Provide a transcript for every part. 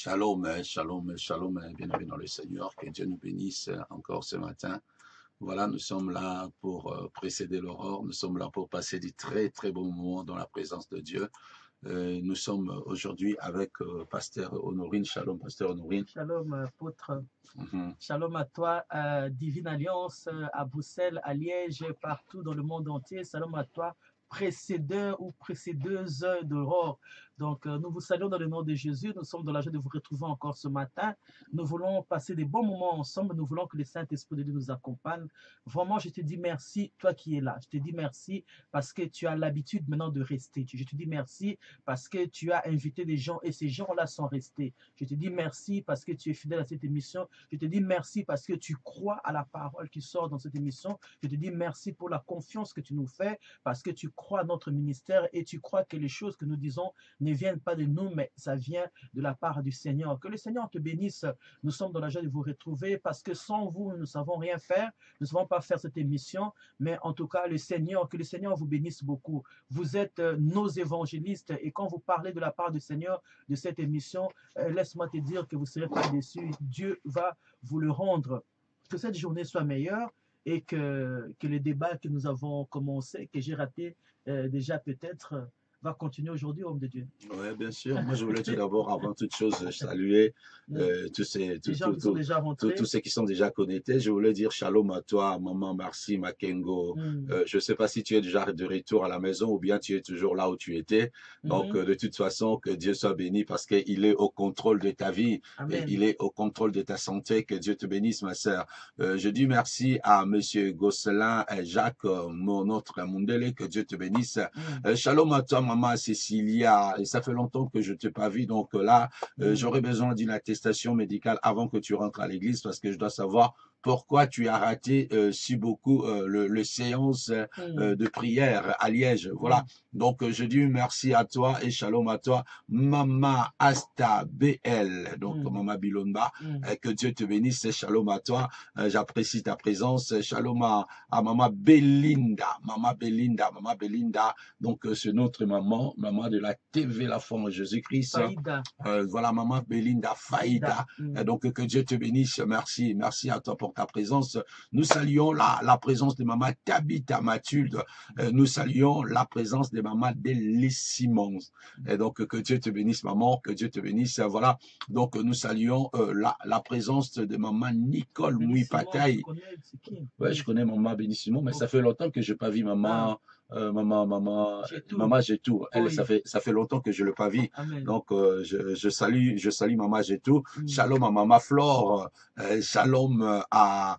Shalom, shalom, shalom, bien-aimés dans le Seigneur, que Dieu nous bénisse encore ce matin. Voilà, nous sommes là pour précéder l'aurore, nous sommes là pour passer des très très bons moments dans la présence de Dieu. Nous sommes aujourd'hui avec Pasteur Honorine. Shalom, Pasteur Honorine. Shalom, apôtre. Mhm. Shalom à toi, Divine Alliance, à Bruxelles, à Liège, partout dans le monde entier. Shalom à toi, précédeur ou précédeuse d'aurore. Donc, nous vous saluons dans le nom de Jésus. Nous sommes dans la joie de vous retrouver encore ce matin. Nous voulons passer des bons moments ensemble. Nous voulons que le Saint-Esprit de Dieu nous accompagne. Vraiment, je te dis merci, toi qui es là. Je te dis merci parce que tu as l'habitude maintenant de rester. Je te dis merci parce que tu as invité des gens et ces gens-là sont restés. Je te dis merci parce que tu es fidèle à cette émission. Je te dis merci parce que tu crois à la parole qui sort dans cette émission. Je te dis merci pour la confiance que tu nous fais parce que tu crois à notre ministère et tu crois que les choses que nous disons ne viennent pas de nous, mais ça vient de la part du Seigneur. Que le Seigneur te bénisse. Nous sommes dans la joie de vous retrouver parce que sans vous, nous ne savons rien faire. Nous ne savons pas faire cette émission, mais en tout cas, que le Seigneur vous bénisse beaucoup. Vous êtes nos évangélistes et quand vous parlez de la part du Seigneur de cette émission, laisse-moi te dire que vous ne serez pas déçus. Dieu va vous le rendre. Que cette journée soit meilleure et que le débat que nous avons commencé, que j'ai raté déjà peut-être, va continuer aujourd'hui, homme de Dieu. Oui, bien sûr. Moi, je voulais tout d'abord, avant toute chose, saluer tous ceux qui sont déjà connectés. Je voulais dire shalom à toi, maman Marcy Makengo. Je ne sais pas si tu es déjà de retour à la maison ou bien tu es toujours là où tu étais. Donc, de toute façon, que Dieu soit béni parce qu'il est au contrôle de ta vie. Et il est au contrôle de ta santé. Que Dieu te bénisse, ma sœur. Je dis merci à Monsieur Gosselin et Jacques, mon autre Mundele. Que Dieu te bénisse. Shalom à toi, maman Cécilia, et ça fait longtemps que je ne t'ai pas vu, donc là, j'aurais besoin d'une attestation médicale avant que tu rentres à l'église parce que je dois savoir pourquoi tu as raté si beaucoup le séance de prière à Liège. Voilà. Donc, je dis merci à toi et shalom à toi, Maman Asta BL, donc Maman Bilonba, que Dieu te bénisse, shalom à toi, j'apprécie ta présence, shalom à Maman Belinda, Maman Belinda, donc c'est notre maman de la TV La Forme Jésus-Christ. Voilà, Maman Belinda Faïda. Donc que Dieu te bénisse, merci à toi pour ta présence. Nous saluons la présence de Maman Tabitha Mathilde. Nous saluons la présence de Maman Delis Simons. Et donc que Dieu te bénisse, maman, que Dieu te bénisse. Voilà, donc nous saluons la présence de Maman Nicole Mouipataï. Ouais, je connais Maman Béni Simon, mais ça fait longtemps que je n'ai pas vu Maman. Maman Jetou. Elle, ça fait longtemps que je l'ai pas vu. Donc je salue Maman Jetou. Shalom à Maman Flore. Shalom à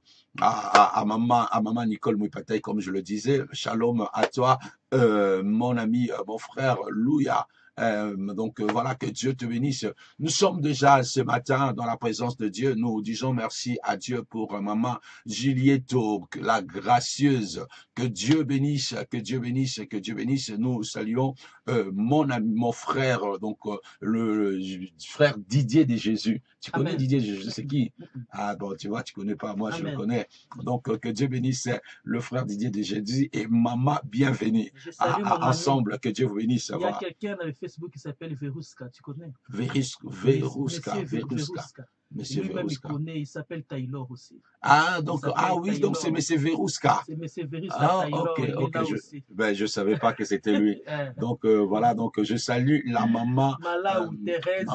Maman Nicole Mouipataï, comme je le disais. Shalom à toi, mon ami, mon frère Louia. Donc voilà, que Dieu te bénisse. Nous sommes déjà ce matin dans la présence de Dieu. Nous disons merci à Dieu pour Maman Julietto, la gracieuse. Que Dieu bénisse, que Dieu bénisse, que Dieu bénisse. Nous saluons mon ami, mon frère, donc le frère Didier de Jésus. Tu connais Didier de Jésus, c'est qui? Ah bon, tu vois, tu connais pas, moi je le connais. Donc que Dieu bénisse le frère Didier de Jésus et Maman bienvenue. Ensemble, que Dieu vous bénisse. Il y a quelqu'un dans le Facebook qui s'appelle Verouska, tu connais? Verouska. Monsieur Verouska. Il s'appelle Taylor aussi. Ah, donc, oui, Taylor. Donc c'est Monsieur Verouska. C'est Monsieur Verouska Taylor. Ok. Je savais pas que c'était lui. Donc, voilà, donc je salue la maman. Mala ou Thérèse.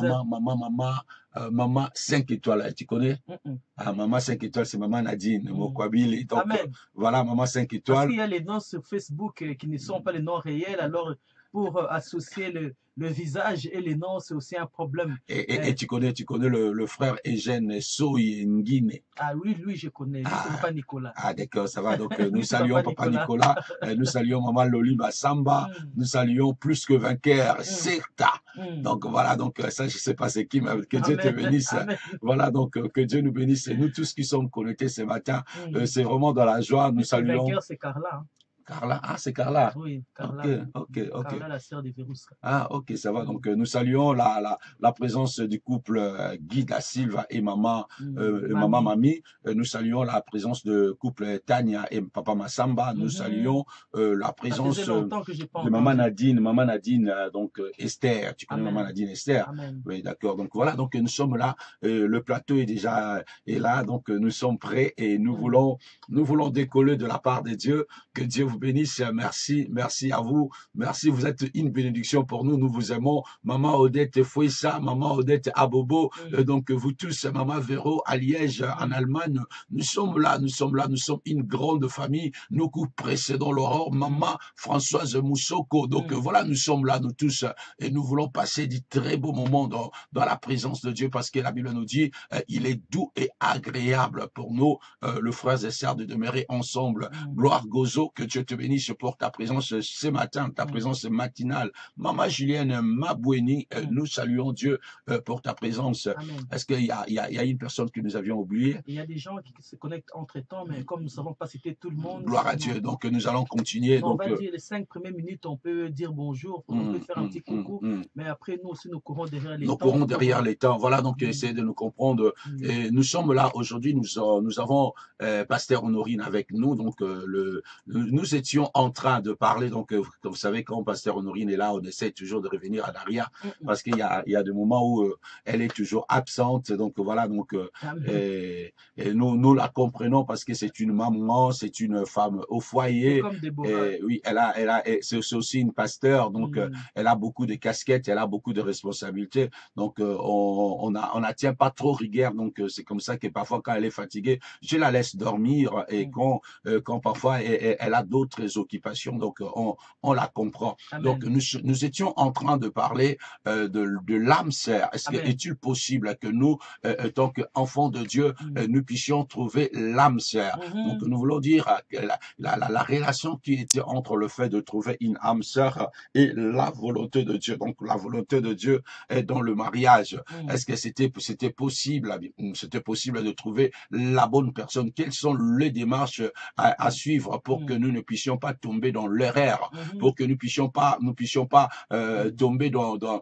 Maman 5 étoiles, tu connais? Maman 5 étoiles, c'est Maman Nadine, Mokwabili. Donc, voilà, Maman 5 étoiles. Parce qu'il y a les noms sur Facebook qui ne sont pas les noms réels, alors pour associer le visage et les noms, c'est aussi un problème. Et tu connais le frère Eugène Soy Nguine. Ah oui, lui je connais, lui c'est Papa Nicolas. Ah d'accord, ça va. Donc nous saluons Papa Nicolas, nous saluons Maman Loli Massamba, nous saluons Plus que Vainqueur, Certa. Donc voilà, donc ça je sais pas c'est qui, mais que Dieu te bénisse. Voilà, donc que Dieu nous bénisse. Et nous tous qui sommes connectés ce matin, c'est vraiment dans la joie. Nous saluons. Vainqueur, c'est Carla. Carla, ah, c'est Carla. Oui, Ok, Carla. ok. Carla, la sœur de Verouska. Ah, ok, ça va. Donc, nous saluons la présence du couple Guy da Silva et maman Mami. Nous saluons la présence de couple Tania et papa Massamba. Nous saluons la présence de maman Nadine, donc Esther. Tu connais maman Nadine Esther? Amen. Oui, d'accord. Donc voilà, donc nous sommes là. Le plateau est déjà là, donc nous sommes prêts et nous voulons décoller de la part de Dieu. Que Dieu vous bénisse. Merci à vous. Merci, vous êtes une bénédiction pour nous. Nous vous aimons. Maman Odette Fouissa, maman Odette Abobo, donc vous tous, maman Véro à Liège, en Allemagne, nous sommes là, nous sommes une grande famille. Nous précédons l'aurore, maman Françoise Moussoko. Donc voilà, nous sommes là, nous tous, et nous voulons passer des très beaux moments dans la présence de Dieu, parce que la Bible nous dit, il est doux et agréable pour nous, le frères et sœurs, de demeurer ensemble. Gloire Gozo, que Dieu te bénisse pour ta présence ce matin, ta présence matinale. Maman Julienne Maboueni, nous saluons Dieu pour ta présence. Est-ce qu'il y a une personne que nous avions oubliée? Il y a des gens qui se connectent entre temps, mais comme nous ne savons pas citer tout le monde. Gloire à Dieu. Donc nous allons continuer. Donc, on va dire les 5 premières minutes, on peut dire bonjour, on peut faire un petit coucou, mais après nous aussi nous courons derrière les temps. Nous courons derrière les temps. Voilà, donc essayez de nous comprendre. Et nous sommes là aujourd'hui, nous avons Pasteur Honorine avec nous. Donc nous étions en train de parler. Donc vous savez, quand Pasteur Honorine est là, on essaie toujours de revenir à l'arrière, parce qu'il y a des moments où elle est toujours absente. Donc voilà, donc et nous la comprenons, parce que c'est une maman, c'est une femme au foyer. Comme Déborah. Oui, c'est aussi une pasteur, donc elle a beaucoup de casquettes, elle a beaucoup de responsabilités. Donc on n'a tient pas trop rigueur. Donc c'est comme ça que parfois, quand elle est fatiguée, je la laisse dormir, et quand parfois elle a d'autres occupations, donc on la comprend. Amen. Donc nous étions en train de parler de l'âme sœur. Est-il possible que nous, tant qu'enfants de Dieu, nous puissions trouver l'âme sœur? Donc nous voulons dire que la relation qui était entre le fait de trouver une âme sœur et la volonté de Dieu. Donc la volonté de Dieu est dans le mariage. Est-ce que c'était possible de trouver la bonne personne? Quelles sont les démarches à suivre pour que nous ne puissions pas tomber dans l'erreur, pour que nous puissions pas tomber dans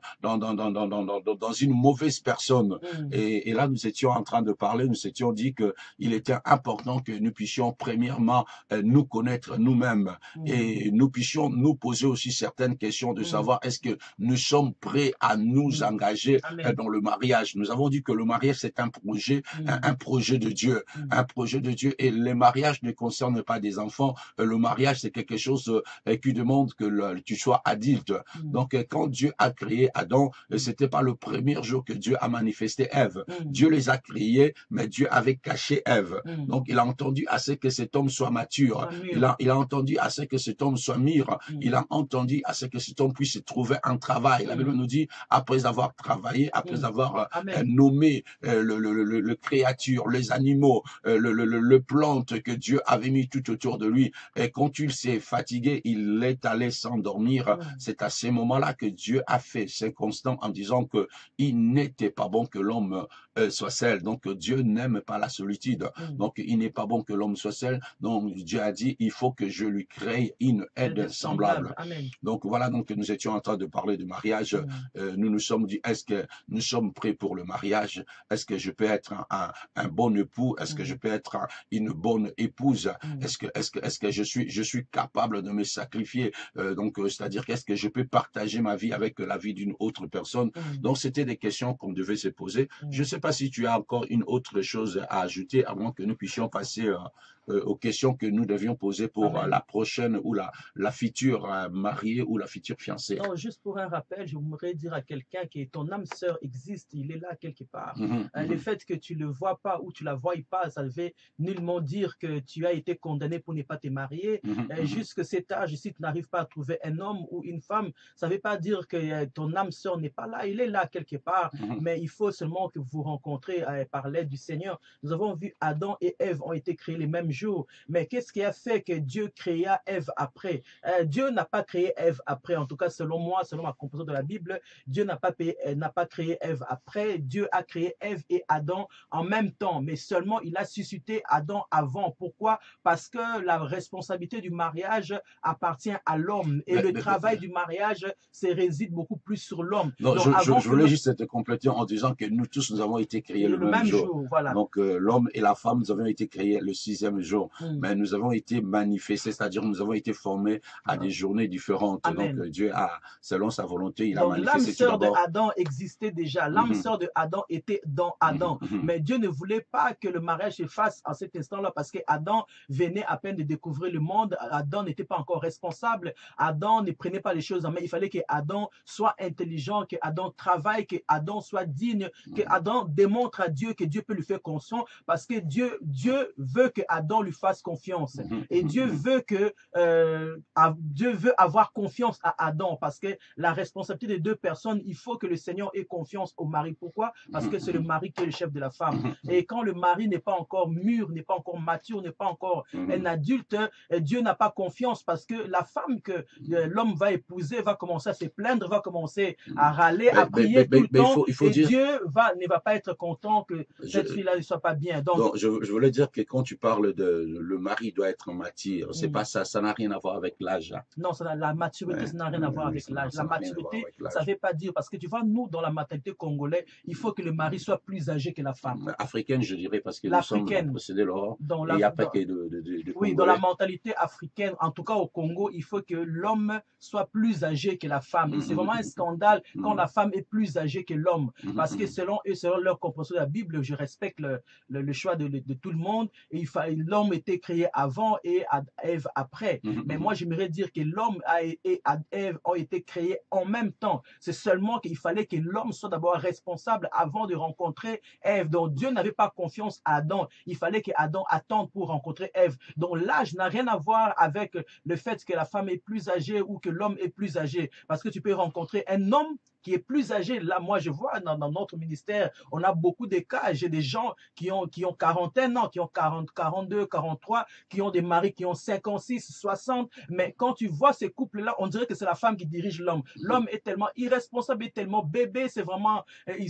une mauvaise personne? Et là, nous étions en train de parler, nous étions dit que il était important que nous puissions premièrement nous connaître nous-mêmes, et nous puissions nous poser aussi certaines questions de savoir, est-ce que nous sommes prêts à nous engager dans le mariage? Nous avons dit que le mariage, c'est un projet, un projet de Dieu, un projet de Dieu, et le mariage ne concerne pas des enfants. Le mariage, c'est quelque chose qui demande que tu sois adulte. Donc quand Dieu a créé Adam, c'était pas le premier jour que Dieu a manifesté Ève. Dieu les a créés, mais Dieu avait caché Ève. Donc il a entendu à ce que cet homme soit mature. Il a entendu à ce que cet homme soit mûr. Il a entendu à ce que cet homme puisse trouver un travail. La Bible nous dit, après avoir travaillé, après avoir nommé le créature, les animaux, le plante que Dieu avait mis tout autour de lui, et quand il s'est fatigué, il est allé s'endormir. C'est à ce moment-là que Dieu a fait ses constats en disant que il n'était pas bon que l'homme soit seul. Donc Dieu n'aime pas la solitude. Donc il n'est pas bon que l'homme soit seul. Donc Dieu a dit, il faut que je lui crée une aide semblable. Donc voilà, donc nous étions en train de parler de mariage. Nous nous sommes dit, est-ce que nous sommes prêts pour le mariage? Est-ce que je peux être un bon époux? Est-ce que je peux être une bonne épouse? Est-ce que je suis capable de me sacrifier? Donc c'est-à-dire, qu'est-ce que je peux partager ma vie avec la vie d'une autre personne? Donc c'était des questions qu'on devait se poser. Je ne sais pas si tu as encore une autre chose à ajouter avant que nous puissions passer aux questions que nous devions poser pour la prochaine ou la future mariée ou la future fiancée. Non, juste pour un rappel, je voudrais dire à quelqu'un que ton âme sœur existe, il est là quelque part. Le fait que tu ne le vois pas ou tu la vois pas, ça ne veut nullement dire que tu as été condamné pour ne pas te marier. Jusqu'à cet âge, si tu n'arrives pas à trouver un homme ou une femme, ça ne veut pas dire que ton âme sœur n'est pas là, il est là quelque part, mais il faut seulement que vous vous rencontrez par l'aide du Seigneur. Nous avons vu Adam et Ève ont été créés le même jour. Mais qu'est-ce qui a fait que Dieu créa Ève après? Dieu n'a pas créé Ève après, en tout cas selon moi, selon ma compréhension de la Bible, Dieu n'a pas créé Ève après, Dieu a créé Ève et Adam en même temps, mais seulement il a suscité Adam avant. Pourquoi? Parce que la responsabilité du mariage appartient à l'homme et le travail du mariage réside beaucoup plus sur l'homme. Non, je voulais juste te compléter en disant que nous tous, nous avons été créés le même jour. Voilà. Donc, l'homme et la femme, nous avons été créés le 6e jour. Mais nous avons été manifestés, c'est-à-dire nous avons été formés à des journées différentes. Amen. Donc, Dieu a, selon sa volonté, il a Donc, manifesté l'âme sœur de Adam existait déjà. L'âme sœur de Adam était dans Adam. Mais Dieu ne voulait pas que le mariage se fasse en cet instant-là parce que Adam venait à peine de découvrir le monde. Adam n'était pas encore responsable. Adam ne prenait pas les choses en main. Il fallait que Adam soit intelligent, que Adam travaille, que Adam soit digne, que Adam démontre à Dieu que Dieu peut lui faire confiance parce que Dieu veut que Adam lui fasse confiance. Et Dieu veut avoir confiance à Adam parce que la responsabilité des deux personnes, il faut que le Seigneur ait confiance au mari. Pourquoi? Parce que c'est le mari qui est le chef de la femme. Et quand le mari n'est pas encore mûr, n'est pas encore mature, n'est pas encore un adulte, Dieu n'a pas confiance parce que la femme que l'homme va épouser va commencer à se plaindre, va commencer à râler, à prier tout le temps. Et Dieu ne va pas être content que cette fille-là ne soit pas bien. Donc, je voulais dire que quand tu parles de le mari doit être mature, c'est pas ça, ça n'a rien à voir avec l'âge. Non, la maturité, ça n'a rien à voir avec l'âge. La maturité, ça ne veut pas dire, parce que tu vois, nous, dans la mentalité congolaise, il faut que le mari soit plus âgé que la femme. Africaine, je dirais, parce que nous sommes possédés l'Europe. Il n'y a pas que de oui, dans la mentalité africaine, en tout cas au Congo, il faut que l'homme soit plus âgé que la femme. Et c'est vraiment un scandale quand la femme est plus âgée que l'homme. Parce que selon eux, selon leur compréhension de la Bible, je respecte le choix de tout le monde. Et l'homme était créé avant et Ève après. Mais moi, j'aimerais dire que l'homme et Ève ont été créés en même temps. C'est seulement qu'il fallait que l'homme soit d'abord responsable avant de rencontrer Ève. Donc Dieu n'avait pas confiance à Adam. Il fallait qu'Adam attende pour rencontrer Ève. Donc l'âge n'a rien à voir avec le fait que la femme est plus âgée ou que l'homme est plus âgé. Parce que tu peux rencontrer un homme qui est plus âgé. Là, moi, je vois dans notre ministère, on a beaucoup de cas. J'ai des gens qui ont 41 ans, qui ont 40, 42, 43, qui ont des maris qui ont 56, 60. Mais quand tu vois ces couples-là, on dirait que c'est la femme qui dirige l'homme. L'homme est tellement irresponsable, est tellement bébé, c'est vraiment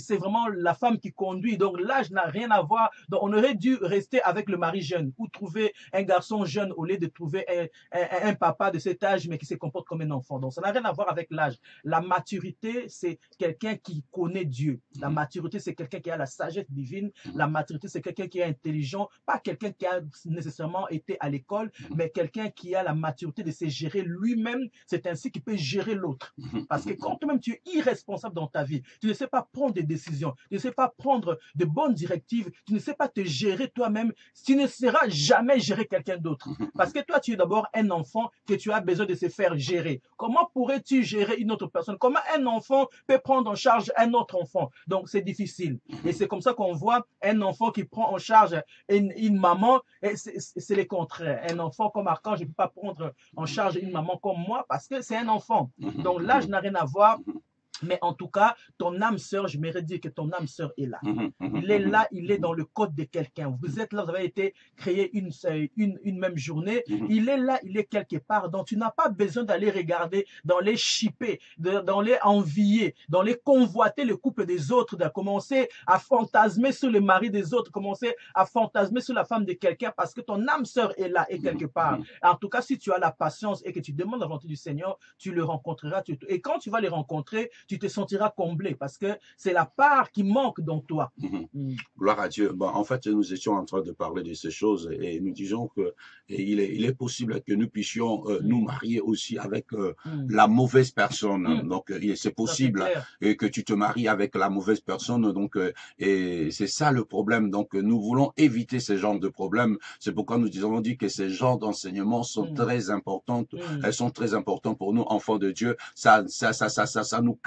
la femme qui conduit. Donc l'âge n'a rien à voir. Donc on aurait dû rester avec le mari jeune ou trouver un garçon jeune au lieu de trouver un papa de cet âge, mais qui se comporte comme un enfant. Donc ça n'a rien à voir avec l'âge. La maturité, c'est quelqu'un qui connaît Dieu. La maturité, c'est quelqu'un qui a la sagesse divine. La maturité, c'est quelqu'un qui est intelligent, pas quelqu'un qui a nécessairement été à l'école, mais quelqu'un qui a la maturité de se gérer lui-même. C'est ainsi qu'il peut gérer l'autre. Parce que quand toi-même tu es irresponsable dans ta vie, tu ne sais pas prendre des décisions, tu ne sais pas prendre de bonnes directives, tu ne sais pas te gérer toi-même, tu ne sauras jamais gérer quelqu'un d'autre. Parce que toi, tu es d'abord un enfant que tu as besoin de se faire gérer. Comment pourrais-tu gérer une autre personne? Comment un enfant peut prendre en charge un autre enfant? Donc, c'est difficile. Et c'est comme ça qu'on voit un enfant qui prend en charge une maman, et c'est le contraire. Un enfant comme Archange ne peut pas prendre en charge une maman comme moi parce que c'est un enfant. Donc, l'âge n'a rien à voir. Mais en tout cas, ton âme sœur, je m'aimerais dire que ton âme sœur est là. Il est là, il est dans le code de quelqu'un. Vous êtes là, vous avez été créé une même journée. Il est là, il est quelque part. Donc, tu n'as pas besoin d'aller regarder, dans les chipper, dans les envier, dans les convoiter le couple des autres, de commencer à fantasmer sur le mari des autres, commencer à fantasmer sur la femme de quelqu'un parce que ton âme sœur est là et quelque part. En tout cas, si tu as la patience et que tu demandes la volonté du Seigneur, tu le rencontreras. Et quand tu vas les rencontrer, tu te sentiras comblé parce que c'est la part qui manque dans toi. Gloire à Dieu. Bon, en fait, nous étions en train de parler de ces choses et nous disons que il est possible que nous puissions nous marier aussi avec la mauvaise personne. Donc, c'est possible que tu te maries avec la mauvaise personne. Donc, et c'est ça le problème. Donc, nous voulons éviter ce genre de problème. C'est pourquoi nous avons dit que ces genres d'enseignements sont très importants. Elles sont très importantes pour nous, enfants de Dieu. Ça nous calme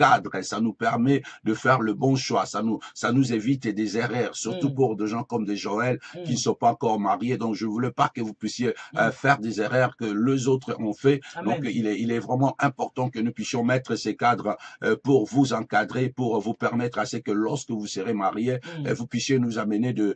cadre, et ça nous permet de faire le bon choix. Ça nous évite des erreurs, surtout pour des gens comme des Joël qui ne sont pas encore mariés. Donc, je voulais pas que vous puissiez faire des erreurs que les autres ont fait. Amen. Donc, il est vraiment important que nous puissions mettre ces cadres pour vous encadrer, pour vous permettre à ce que lorsque vous serez mariés, vous puissiez nous amener de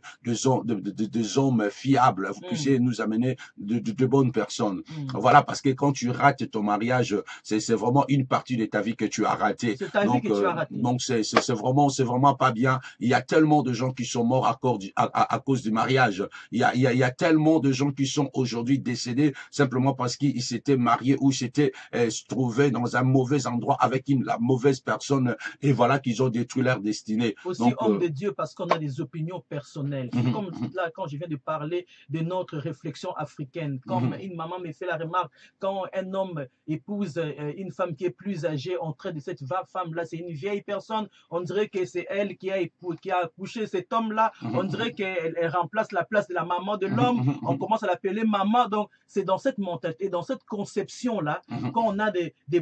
hommes fiables, vous puissiez nous amener de bonnes personnes. Voilà, parce que quand tu rates ton mariage, c'est vraiment une partie de ta vie que tu as ratée. C'est ta vie que tu as ratée. Donc c'est vraiment pas bien. Il y a tellement de gens qui sont morts à cause du mariage. Il y a tellement de gens qui sont aujourd'hui décédés simplement parce qu'ils s'étaient mariés ou s'étaient trouvés dans un mauvais endroit avec la mauvaise personne, et voilà qu'ils ont détruit leur destinée. Aussi, donc, homme de Dieu, parce qu'on a des opinions personnelles. Comme là, quand je viens de parler de notre réflexion africaine, comme une maman me fait la remarque, quand un homme épouse une femme qui est plus âgée, on traite de cette femme-là, c'est une vieille personne, on dirait que c'est elle qui a accouché cet homme-là, on dirait qu'elle remplace la place de la maman de l'homme, on commence à l'appeler maman. Donc, c'est dans cette mentalité, dans cette conception-là, quand on a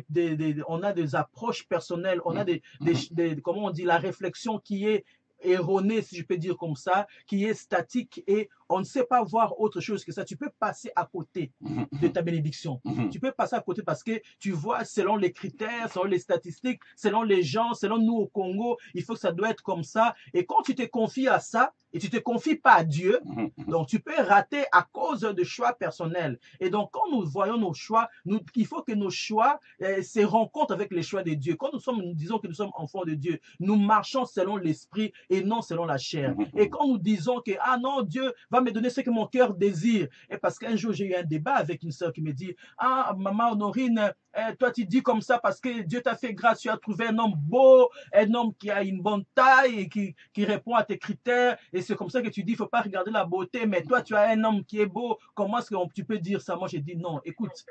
on a des approches personnelles, on a comment on dit, la réflexion qui est erronée, si je peux dire comme ça, qui est statique, et on ne sait pas voir autre chose que ça. Tu peux passer à côté de ta bénédiction. Tu peux passer à côté parce que tu vois, selon les critères, selon les statistiques, selon les gens, selon nous au Congo, il faut que ça doit être comme ça. Et quand tu te confies à ça, et tu ne te confies pas à Dieu, donc tu peux rater à cause de choix personnels. Et donc, quand nous voyons nos choix, il faut que nos choix se rencontrent avec les choix de Dieu. Quand nous disons que nous sommes enfants de Dieu, nous marchons selon l'esprit et non selon la chair. Et quand nous disons que, ah non, Dieu va me donner ce que mon cœur désire, et parce qu'un jour j'ai eu un débat avec une sœur qui me dit, ah, maman Honorine, toi tu dis comme ça parce que Dieu t'a fait grâce, tu as trouvé un homme beau, un homme qui a une bonne taille et qui répond à tes critères, et c'est comme ça que tu dis, il ne faut pas regarder la beauté, mais toi tu as un homme qui est beau, comment est-ce que tu peux dire ça? Moi j'ai dit non, écoute,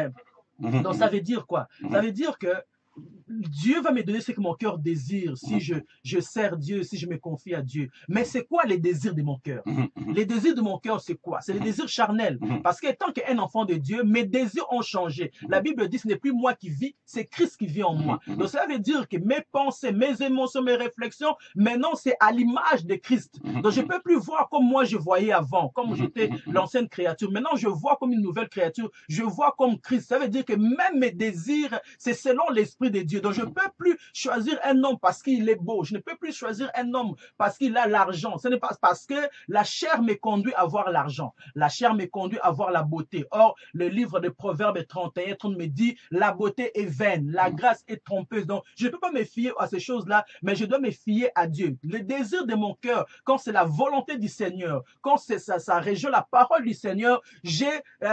donc ça veut dire quoi? Ça veut dire que Dieu va me donner ce que mon cœur désire si je sers Dieu, si je me confie à Dieu. Mais c'est quoi les désirs de mon cœur? Les désirs de mon cœur, c'est quoi? C'est les désirs charnels. Parce que tant qu'un enfant de Dieu, mes désirs ont changé. La Bible dit, ce n'est plus moi qui vis, c'est Christ qui vit en moi. Donc cela veut dire que mes pensées, mes émotions, mes réflexions, maintenant c'est à l'image de Christ. Donc je ne peux plus voir comme moi je voyais avant, comme j'étais l'ancienne créature. Maintenant je vois comme une nouvelle créature, je vois comme Christ. Ça veut dire que même mes désirs, c'est selon l'esprit de Dieu. Donc je ne peux plus choisir un homme parce qu'il est beau. Je ne peux plus choisir un homme parce qu'il a l'argent. Ce n'est pas parce que la chair me conduit à voir l'argent. La chair me conduit à voir la beauté. Or, le livre de Proverbes 31, 30 me dit, la beauté est vaine, la grâce est trompeuse. Donc, je ne peux pas me fier à ces choses-là, mais je dois me fier à Dieu. Le désir de mon cœur, quand c'est la volonté du Seigneur, quand ça rejoint la parole du Seigneur, j'ai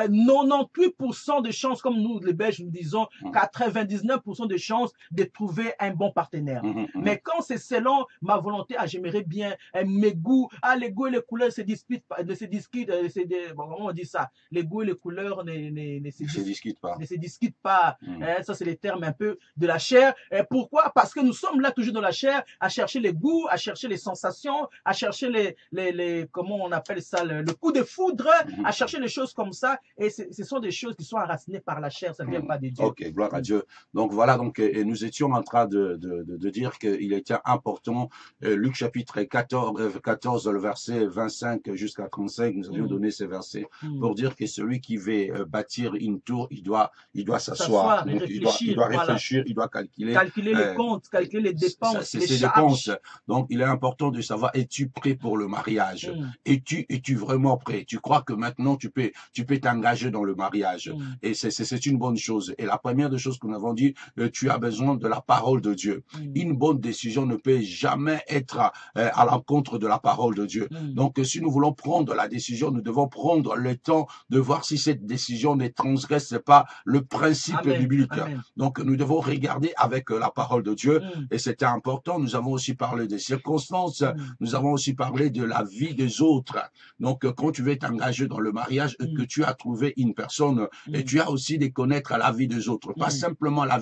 98% de chances, comme nous les Belges nous disons, 99% de chances de trouver un bon partenaire. Mais quand c'est selon ma volonté, j'aimerais bien mes goûts, les goûts et les couleurs ne se discutent, comment on dit ça? Les goûts et les couleurs ne se discutent pas. Ça, c'est les termes un peu de la chair. Pourquoi? Parce que nous sommes là toujours dans la chair, à chercher les goûts, à chercher les sensations, à chercher comment on appelle ça, le coup de foudre, à chercher les choses comme ça. Et ce sont des choses qui sont enracinées par la chair, ça ne vient pas de Dieu. Ok, gloire à Dieu. Donc voilà, donc, et nous étions en train de dire qu'il était important, Luc chapitre 14, le verset 25 jusqu'à 35, nous avions donné ces versets pour dire que celui qui veut bâtir une tour, il doit s'asseoir, il doit réfléchir, il doit calculer les comptes, calculer les dépenses, les dépenses. Donc il est important de savoir, es-tu prêt pour le mariage? Es-tu vraiment prêt? Tu crois que maintenant tu peux t'engager dans le mariage? Et c'est une bonne chose. Et la première des choses que nous avons dit, tu as besoin de la parole de Dieu. Une bonne décision ne peut jamais être à l'encontre de la parole de Dieu. Donc, si nous voulons prendre la décision, nous devons prendre le temps de voir si cette décision ne transgresse pas le principe biblique. Donc, nous devons regarder avec la parole de Dieu. Et c'était important. Nous avons aussi parlé des circonstances. Nous avons aussi parlé de la vie des autres. Donc, quand tu veux t'engager dans le mariage, que tu as trouvé une personne, et tu as aussi de connaître la vie des autres. Pas simplement la vie de Dieu,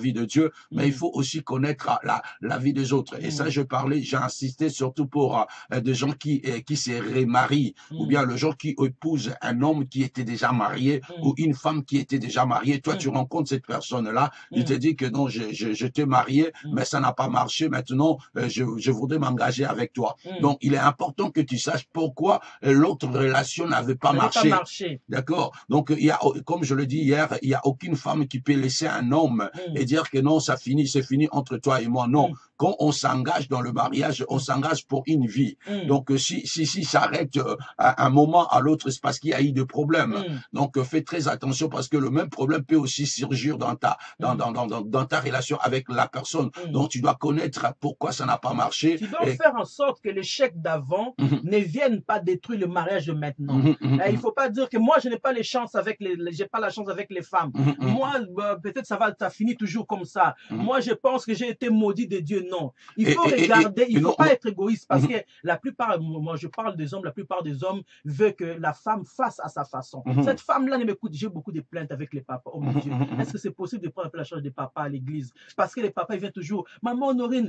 Dieu, mais il faut aussi connaître la vie des autres. Et ça, j'ai insisté surtout pour des gens qui se remarient, ou bien le gens qui épousent un homme qui était déjà marié, ou une femme qui était déjà mariée. Toi, tu rencontres cette personne-là, il te dit que non, je t'ai marié, mais ça n'a pas marché, maintenant, je voudrais m'engager avec toi. Donc, il est important que tu saches pourquoi l'autre relation n'avait pas marché. D'accord? Donc, il y a, comme je le dis hier, il n'y a aucune femme qui peut laisser un homme et dire que non, c'est fini entre toi et moi. Non. Quand on s'engage dans le mariage, on s'engage pour une vie. Donc, si s'arrête à un moment à l'autre, c'est parce qu'il y a eu des problèmes. Donc, fais très attention parce que le même problème peut aussi surgir dans ta relation avec la personne. Donc, tu dois connaître pourquoi ça n'a pas marché. Tu dois faire en sorte que l'échec d'avant ne vienne pas détruire le mariage de maintenant. Il faut pas dire que moi, je n'ai pas les chances avec j'ai pas la chance avec les femmes. Moi, peut-être ça finit toujours comme ça. Moi, je pense que j'ai été maudit de Dieu. Non. Il faut regarder, il faut pas être égoïste parce que la plupart, moi, je parle des hommes, la plupart des hommes veulent que la femme fasse à sa façon. Cette femme-là ne m'écoute. J'ai beaucoup de plaintes avec les papas. Oh mon Dieu. Est-ce que c'est possible de prendre un peu la charge des papas à l'église? Parce que les papas, ils viennent toujours, maman Honorine,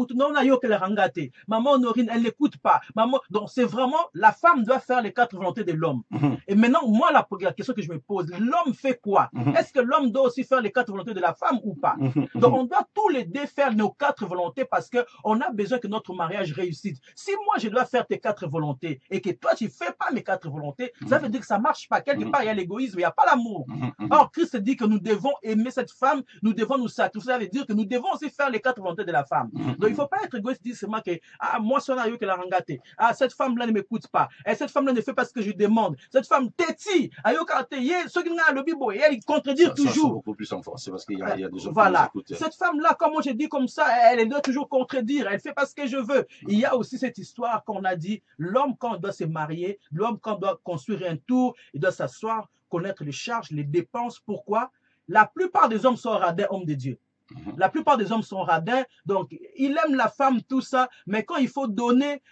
maman Honorine, elle n'écoute pas. Maman, donc c'est vraiment, la femme doit faire les 4 volontés de l'homme. Et maintenant, moi, la question que je me pose, l'homme fait quoi? Est-ce que l'homme doit aussi faire les 4 volontés de la femme ou pas? Donc, on doit tous les deux faire nos 4 volontés parce que on a besoin que notre mariage réussisse. Si moi, je dois faire tes 4 volontés et que toi, tu fais pas mes 4 volontés, ça veut dire que ça marche pas. Quelque part, il y a l'égoïsme, il n'y a pas l'amour. Or, Christ dit que nous devons aimer cette femme, nous devons nous sacrifier. Ça veut dire que nous devons aussi faire les 4 volontés de la femme. Donc, il ne faut pas être égoïste, dire seulement que, moi, son aïeux que la rangaté. Cette femme-là ne m'écoute pas. Et cette femme-là ne fait pas ce que je demande. Cette femme, téti, aïeux karte, ceux qui n'ont le bibo, et elle contredit toujours. C'est beaucoup plus en force, c'est parce qu'il y a des gens voilà. Cette femme-là, comme moi, je dis comme ça, elle doit toujours contredire. Elle fait pas ce que je veux. Il y a aussi cette histoire qu'on a dit, l'homme, quand il doit se marier, l'homme, quand il doit construire un tour, il doit s'asseoir, connaître les charges, les dépenses. Pourquoi? La plupart des hommes sont radins, hommes de Dieu. La plupart des hommes sont radins, donc il aime la femme, tout ça, mais quand il faut donner,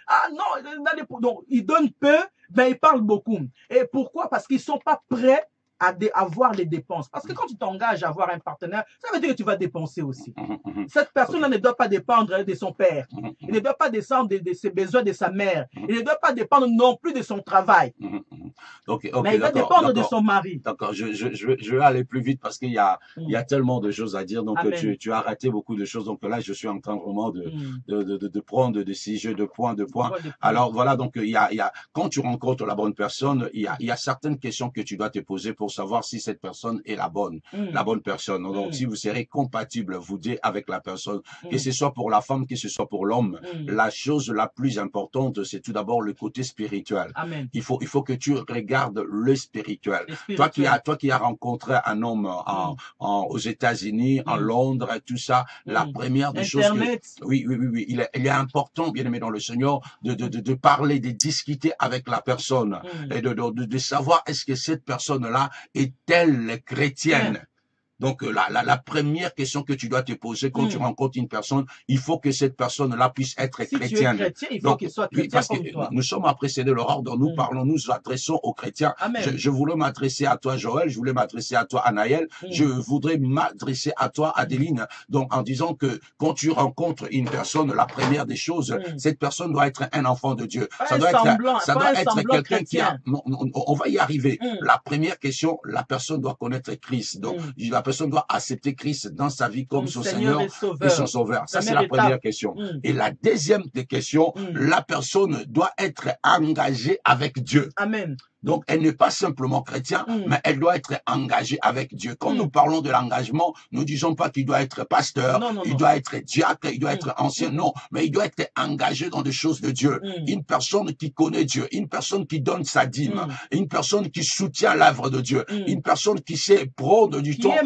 donc il donne peu, mais il parle beaucoup. Et pourquoi? Parce qu'ils sont pas prêts à avoir les dépenses. Parce que quand tu t'engages à avoir un partenaire, ça veut dire que tu vas dépenser aussi. Cette personne-là ne doit pas dépendre de son père. Il ne doit pas descendre de ses besoins de sa mère. Il ne doit pas dépendre non plus de son travail. Mais il va dépendre de son mari. D'accord, je vais aller plus vite parce qu'il y a tellement de choses à dire. Donc, tu as raté beaucoup de choses. Donc là, je suis en train vraiment de prendre des sujets de points. Alors voilà, donc quand tu rencontres la bonne personne, il y a certaines questions que tu dois te poser pour savoir si cette personne est la bonne personne. Donc, si vous serez compatible, vous deux, avec la personne, que ce soit pour la femme, que ce soit pour l'homme, la chose la plus importante, c'est tout d'abord le côté spirituel. Amen. Il faut que tu regardes le spirituel. Toi qui as rencontré un homme aux États-Unis, en Londres, tout ça, la première des choses oui, il est important, bien aimé dans le Seigneur, de parler, de discuter avec la personne et de savoir est-ce que cette personne-là est-elle chrétienne? Donc, la première question que tu dois te poser quand tu rencontres une personne, il faut que cette personne-là puisse être chrétienne. Tu es chrétien, il faut qu'il soit chrétien parce que nous sommes à précéder le ordre, nous parlons, nous adressons aux chrétiens. Je voulais m'adresser à toi, Joël, je voulais m'adresser à toi, Anaël, je voudrais m'adresser à toi, Adeline. Donc, en disant que quand tu rencontres une personne, la première des choses, cette personne doit être un enfant de Dieu. Ça doit être quelqu'un qui a... On va y arriver. La première question, la personne doit connaître Christ. Donc, la personne doit accepter Christ dans sa vie comme son Seigneur et son Sauveur. Ça, c'est la première question. Et la deuxième des questions, la personne doit être engagée avec Dieu. Amen. Donc, elle n'est pas simplement chrétienne, mais elle doit être engagée avec Dieu. Quand nous parlons de l'engagement, nous disons pas qu'il doit être pasteur, il doit être diacre, il doit être ancien, non, mais il doit être engagé dans des choses de Dieu. Une personne qui connaît Dieu, une personne qui donne sa dîme, une personne qui soutient l'œuvre de Dieu, une personne qui sait prendre du temps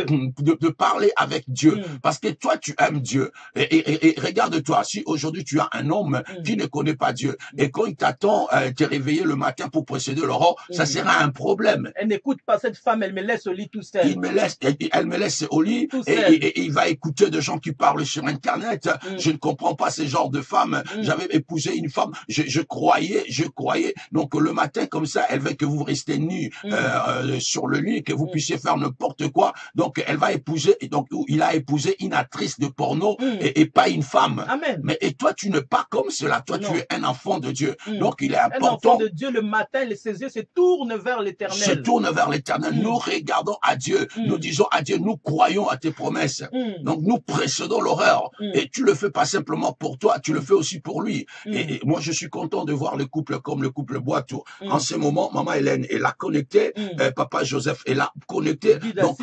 de parler avec Dieu. Parce que toi, tu aimes Dieu. Et regarde-toi, si aujourd'hui tu as un homme qui ne connaît pas Dieu, et quand il t'attend, t'es réveillé le matin pour précéder de l'aurore, ça sera un problème. Elle n'écoute pas cette femme, elle me laisse au lit tout seul. Elle me laisse au lit et il va écouter de gens qui parlent sur Internet. Je ne comprends pas ce genre de femme. J'avais épousé une femme, je croyais. Donc le matin comme ça, elle veut que vous restez nus sur le lit, que vous puissiez faire n'importe quoi. Donc elle va épouser, donc il a épousé une actrice de porno et pas une femme. Amen. Mais et toi, tu n'es pas comme cela. Toi, tu es un enfant de Dieu. Donc il est important. Un enfant de Dieu, le matin, ses yeux se tournent vers l'Éternel. Se tournent vers l'Éternel. Nous regardons à Dieu. Nous disons à Dieu, nous croyons à tes promesses. Donc nous précédons l'horreur. Et tu le fais pas simplement pour toi, tu le fais aussi pour lui. Et moi, je suis content de voir le couple comme le couple Boiteau. En ce moment, maman Hélène est là connectée, papa Joseph est là connecté. Donc,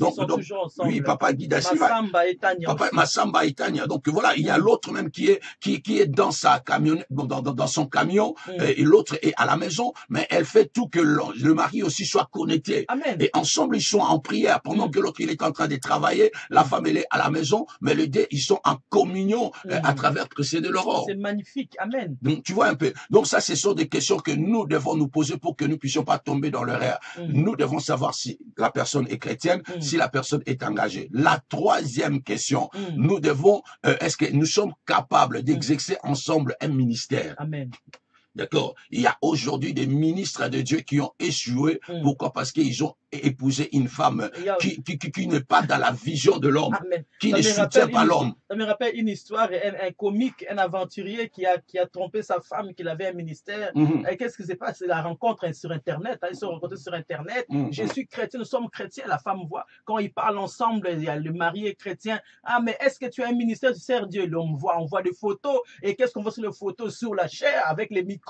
oui, papa Guy da Silva, papa Massamba et Tania. Donc voilà, il y a l'autre même qui est dans sa camionnette, dans son camion, et l'autre est à la maison, mais elle fait tout que le mari aussi soit connecté. Amen. Et ensemble, ils sont en prière pendant que l'autre il est en train de travailler, la femme elle est à la maison, mais les deux ils sont en communion à travers précéder l'aurore. C'est magnifique, amen. Donc tu vois un peu. Donc ça, ce sont des questions que nous devons nous poser pour que nous puissions pas tomber dans l'erreur. Nous devons savoir si la personne est chrétienne, si la personne est engagée. La troisième question, nous devons, est-ce que nous sommes capables d'exercer ensemble un ministère? Amen. D'accord. Il y a aujourd'hui des ministres de Dieu qui ont échoué. Pourquoi? Parce qu'ils ont épousé une femme qui n'est pas dans la vision de l'homme, qui ne soutient pas l'homme. Ça me rappelle une histoire, un comique, un aventurier qui a trompé sa femme, qu'il avait un ministère. Et qu'est-ce qui s'est passé? La rencontre sur Internet. Ils se sont rencontrés sur Internet. Je suis chrétien, nous sommes chrétiens. La femme voit, quand ils parlent ensemble, il y a le mari est chrétien. Ah, mais est-ce que tu as un ministère? Tu sers Dieu. L'homme voit, on voit des photos. Et qu'est-ce qu'on voit sur les photos? Sur la chair, avec les micros.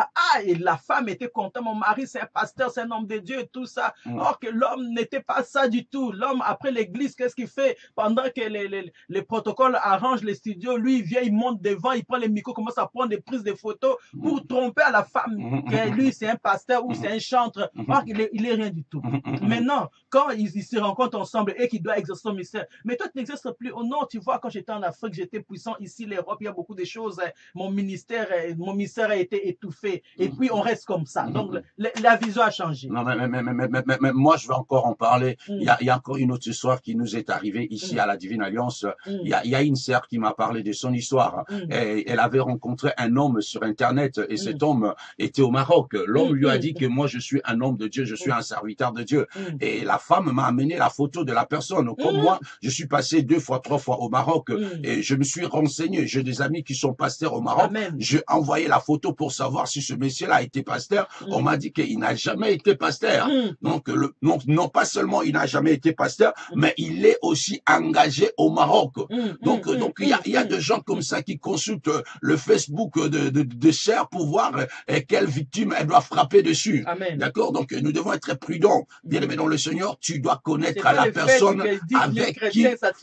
Et la femme était contente. Mon mari, c'est un pasteur, c'est un homme de Dieu, tout ça. Or que l'homme n'était pas ça du tout. L'homme, après l'église, qu'est-ce qu'il fait? Pendant que les protocoles arrangent les studios, lui, il vient, il monte devant, il prend les micros, commence à prendre des prises de photos pour tromper à la femme que lui, c'est un pasteur ou c'est un chantre. Or qu'il est rien du tout. Maintenant, quand ils se rencontrent ensemble et qu'il doit exercer son ministère, mais toi, tu n'exerces plus. Oh non, tu vois, quand j'étais en Afrique, j'étais puissant. Ici, l'Europe, il y a beaucoup de choses. Mon ministère a été étouffé. Et puis, on reste comme ça. Donc, la vision a changé. Non, mais moi, je vais encore en parler. Il y a encore une autre histoire qui nous est arrivée ici à la Divine Alliance. Il y a une sœur qui m'a parlé de son histoire. Et elle avait rencontré un homme sur Internet et cet homme était au Maroc. L'homme lui a dit que moi, je suis un homme de Dieu, je suis un serviteur de Dieu. Et la femme m'a amené la photo de la personne. Comme moi, je suis passé 2 fois, 3 fois au Maroc et je me suis renseigné. J'ai des amis qui sont pasteurs au Maroc. J'ai envoyé la photo pour savoir si ce monsieur-là a été pasteur. On m'a dit qu'il n'a jamais été pasteur. Donc, non pas seulement il n'a jamais été pasteur, mais il est aussi engagé au Maroc. Donc il y a des gens comme ça qui consultent le Facebook de sœurs pour voir quelle victime elle doit frapper dessus. D'accord? Donc nous devons être prudents. Bien aimé dans le Seigneur, tu dois connaître la personne avec qui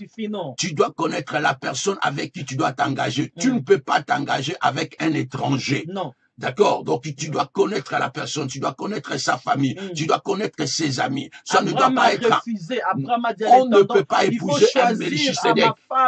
tu dois connaître la personne avec qui tu dois t'engager. Tu ne peux pas t'engager avec un étranger. Non. D'accord? Donc, tu dois connaître la personne, tu dois connaître sa famille, tu dois connaître ses amis. Ça Abraham ne doit pas être... refusé. Abraham a dit on ne peut pas épouser un Melchisédek.